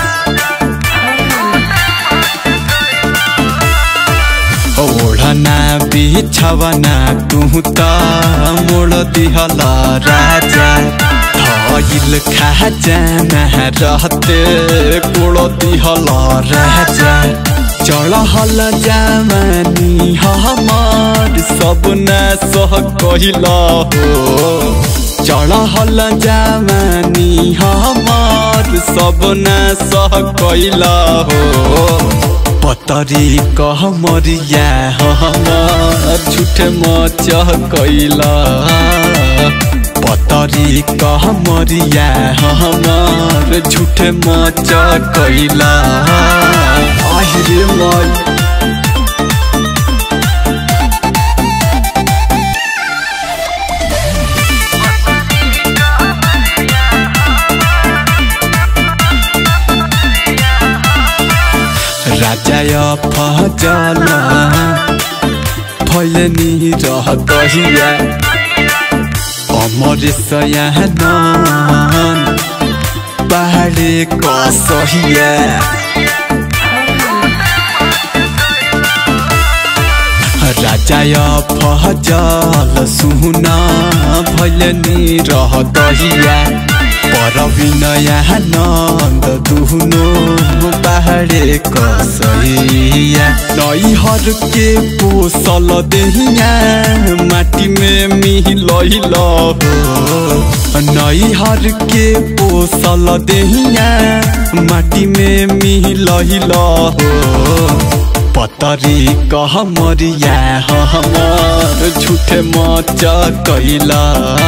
ओढ़ना बिछवना तू त मोड़ दिहला राजा धइल खजाना रहते कोड़ दिहला राजा चढ़ल जवानी हमार सब न सह कहिला हो चढ़ल जवानी हमार सब न सह कहिला हो पतरी कह मरिया हमार झूठे मचा कइला पतरी कह मरिया हमार झूठे मचा कइला आहिरे माई राजा फजल फैलनी रह कहिया अमर सयान पहाड़े कसहिया राजा फजल सुना भैलनी रह कहिया पर विनयानंद दुनो पहाड़े कसहिया नैहर के पोसल देहिया माटी में मिलैल हो नैहर के पोसल देहिया माटी में मिलैल हो पतरी कह मरिया हमर झूठे मचा कइला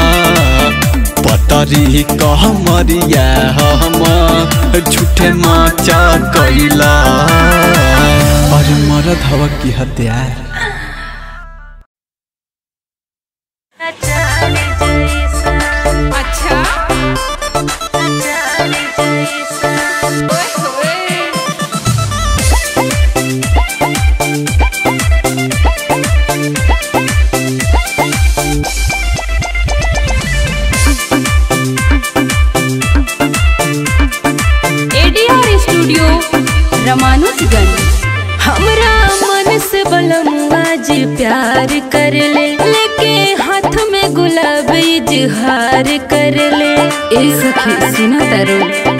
पतरी कह मरिया हमर झूठे मचा कइला अरे मरद हवा की हत्यार रामानुजगंज हमरा मन से बलमुआ जी प्यार कर ले लेके हाथ में गुलाब इजहार कर ले ए सखी सुना तारो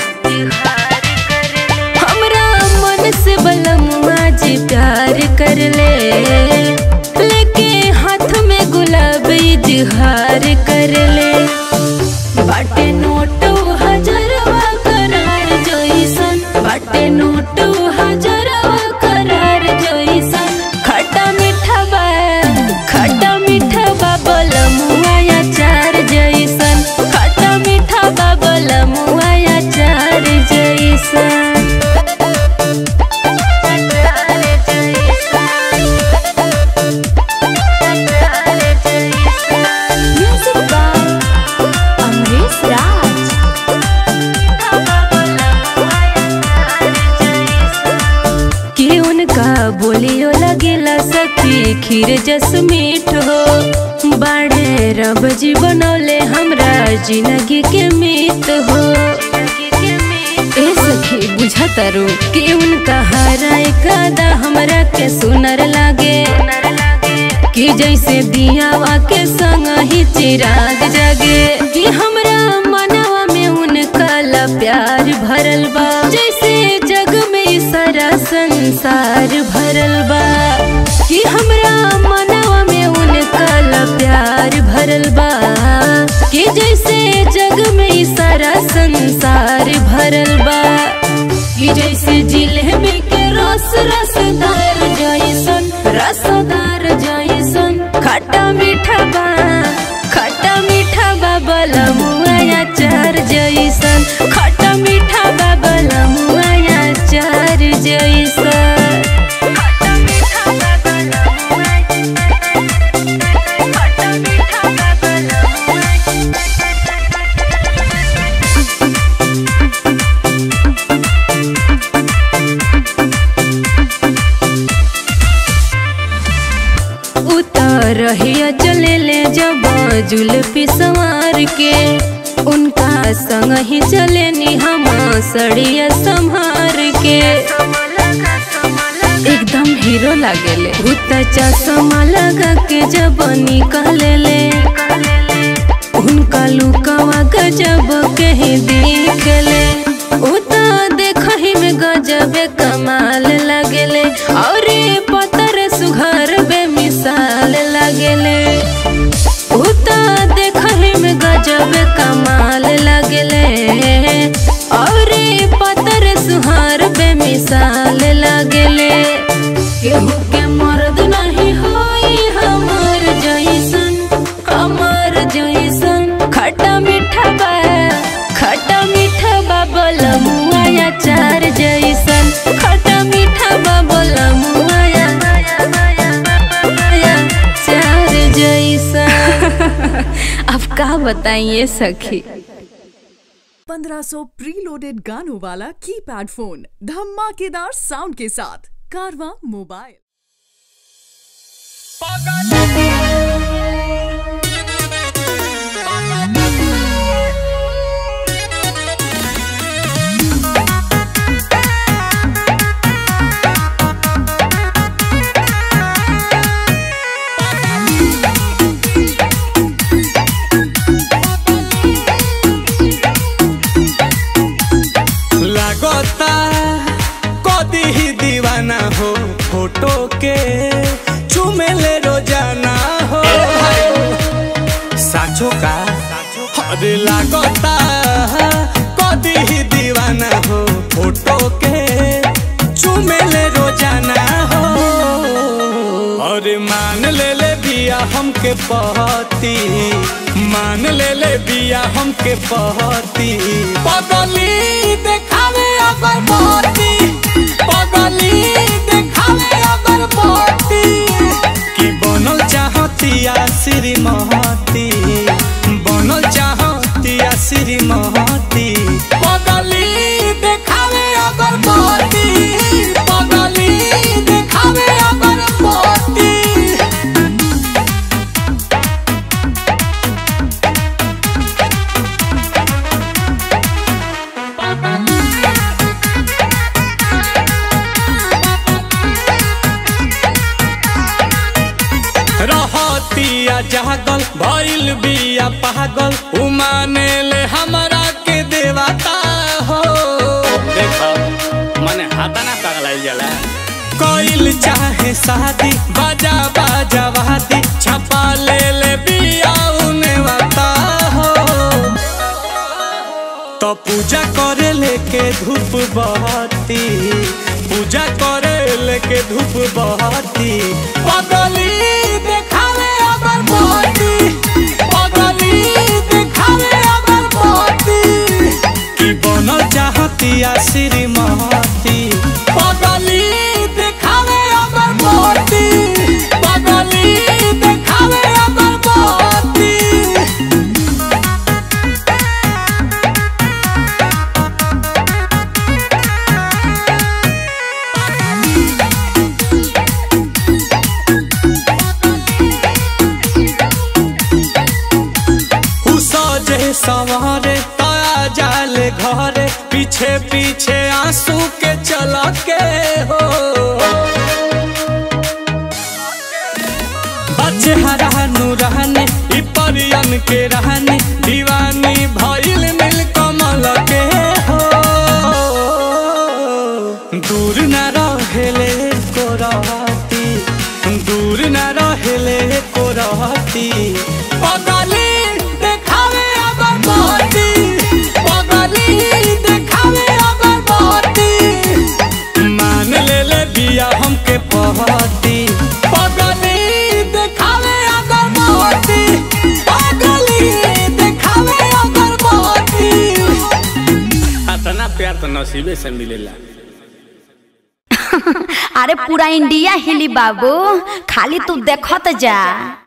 हमरा मन से बलमुआ जी प्यार कर ले लेके हाथ में गुलाब इजहार कर ले बाटे नोट हजारवा करार जोइसन बाटे नोट हजारवा करार जोइसन खट्टा मीठा बलमुआ अचार जइसन खट्टा मीठा बलमुआ अचार जइसन बोलियो लगेला सखी खीर जस मीठ हो बाढ़े रब जी बनौले हमरा जिंदगी के मीत हो ए सखी बुझतारो कि उनका हरा कादा हमरा के सुनर लागे कि जैसे दियावा के संग ही चिराग जगे कि हमरा मनवा में उनका ला प्यार भरल बा जैसे जग में सारा संसार संसार भरल बा कि हमरा मनवा में उनका प्यार भरल बा कि जैसे जग में ई सारा संसार भरल बा कि जैसे जिलेबी के रस रसदार जैसन रसदार जैसन खट्टा मीठा बा बलमुआ अचार जैसन खट्टा मीठा बा बलमुआ अचार जैसन। रहिया चले ले जब जुल्फी संवार के उनका संग ही चले नी हम सड़िया संभार के एकदम हीरो लागेले उता चश्मा लगा के जब निकले ले उनका लुकवा गजब के ही दिखले उता देखही में गजब कमाल लगेले और पतर सुघर बेमिसाल लगेले उता देखही में गजब कमाल लगेले और पतर सुहार बेमिसाल लगेले केहू के मर्द नहीं होई हमर जैसन खट्टा मीठा बा बलमुआ अचार जैसन खट्टा मीठा बा बलमुआ अचार जैसन। अब का बताइए सखी। 1500 प्रीलोडेड गानों वाला कीपैड फोन धमाकेदार साउंड के साथ कारवां मोबाइल। कदी ही दीवाना हो फोटो के चुमेले रोजाना हो साचो का अरे लागता कदी ही दीवाना हो फोटो के चुमेले रोजाना हो और मान ले बिया हमके पहती मान ले बिया हमके पहती पगली देखावे अगर पहती पगली देखावे अगर पहती कि बनल चाहतिया श्रीमती बनल चाहतिया श्रीमती पगली देखावे अगर पहती पगली देखावे अगर पहती। रहतिया जागल भइल बिया पागल उमाने ले हमरा के देवता हो देखो मने हाथा ना पगलाइल जाला कोइल चाहे शादी बाजा बाजा वादी छपा ले बिया उने वाता हो तो पूजा करे लेके धूप बहती पूजा करे लेके धूप बहती पगली देखावे अगर बहती पगली देखावे अगर बहती कि बनल चाहतिया श्रीमती पगली देखावे अगर बहती पगली देखावे अगर बहती। सवारे ताया जाले घरे पीछे पीछे आंसू के चला के हो बच्चे हरानू रहने परियन के रहने दीवानी भइल नील कमल के हो दूर न रहेले दूर न रहेले को रहती पगली देखावे अगर बहती पगली देखावे अगर बहती मान ले बिया हमके पहती पगली देखावे अगर बहती पगली देखावे अगर बहती इतना प्यार तो नसीबे से मिलेला। अरे पूरा इंडिया हिली बाबू, खाली तू देखत जा।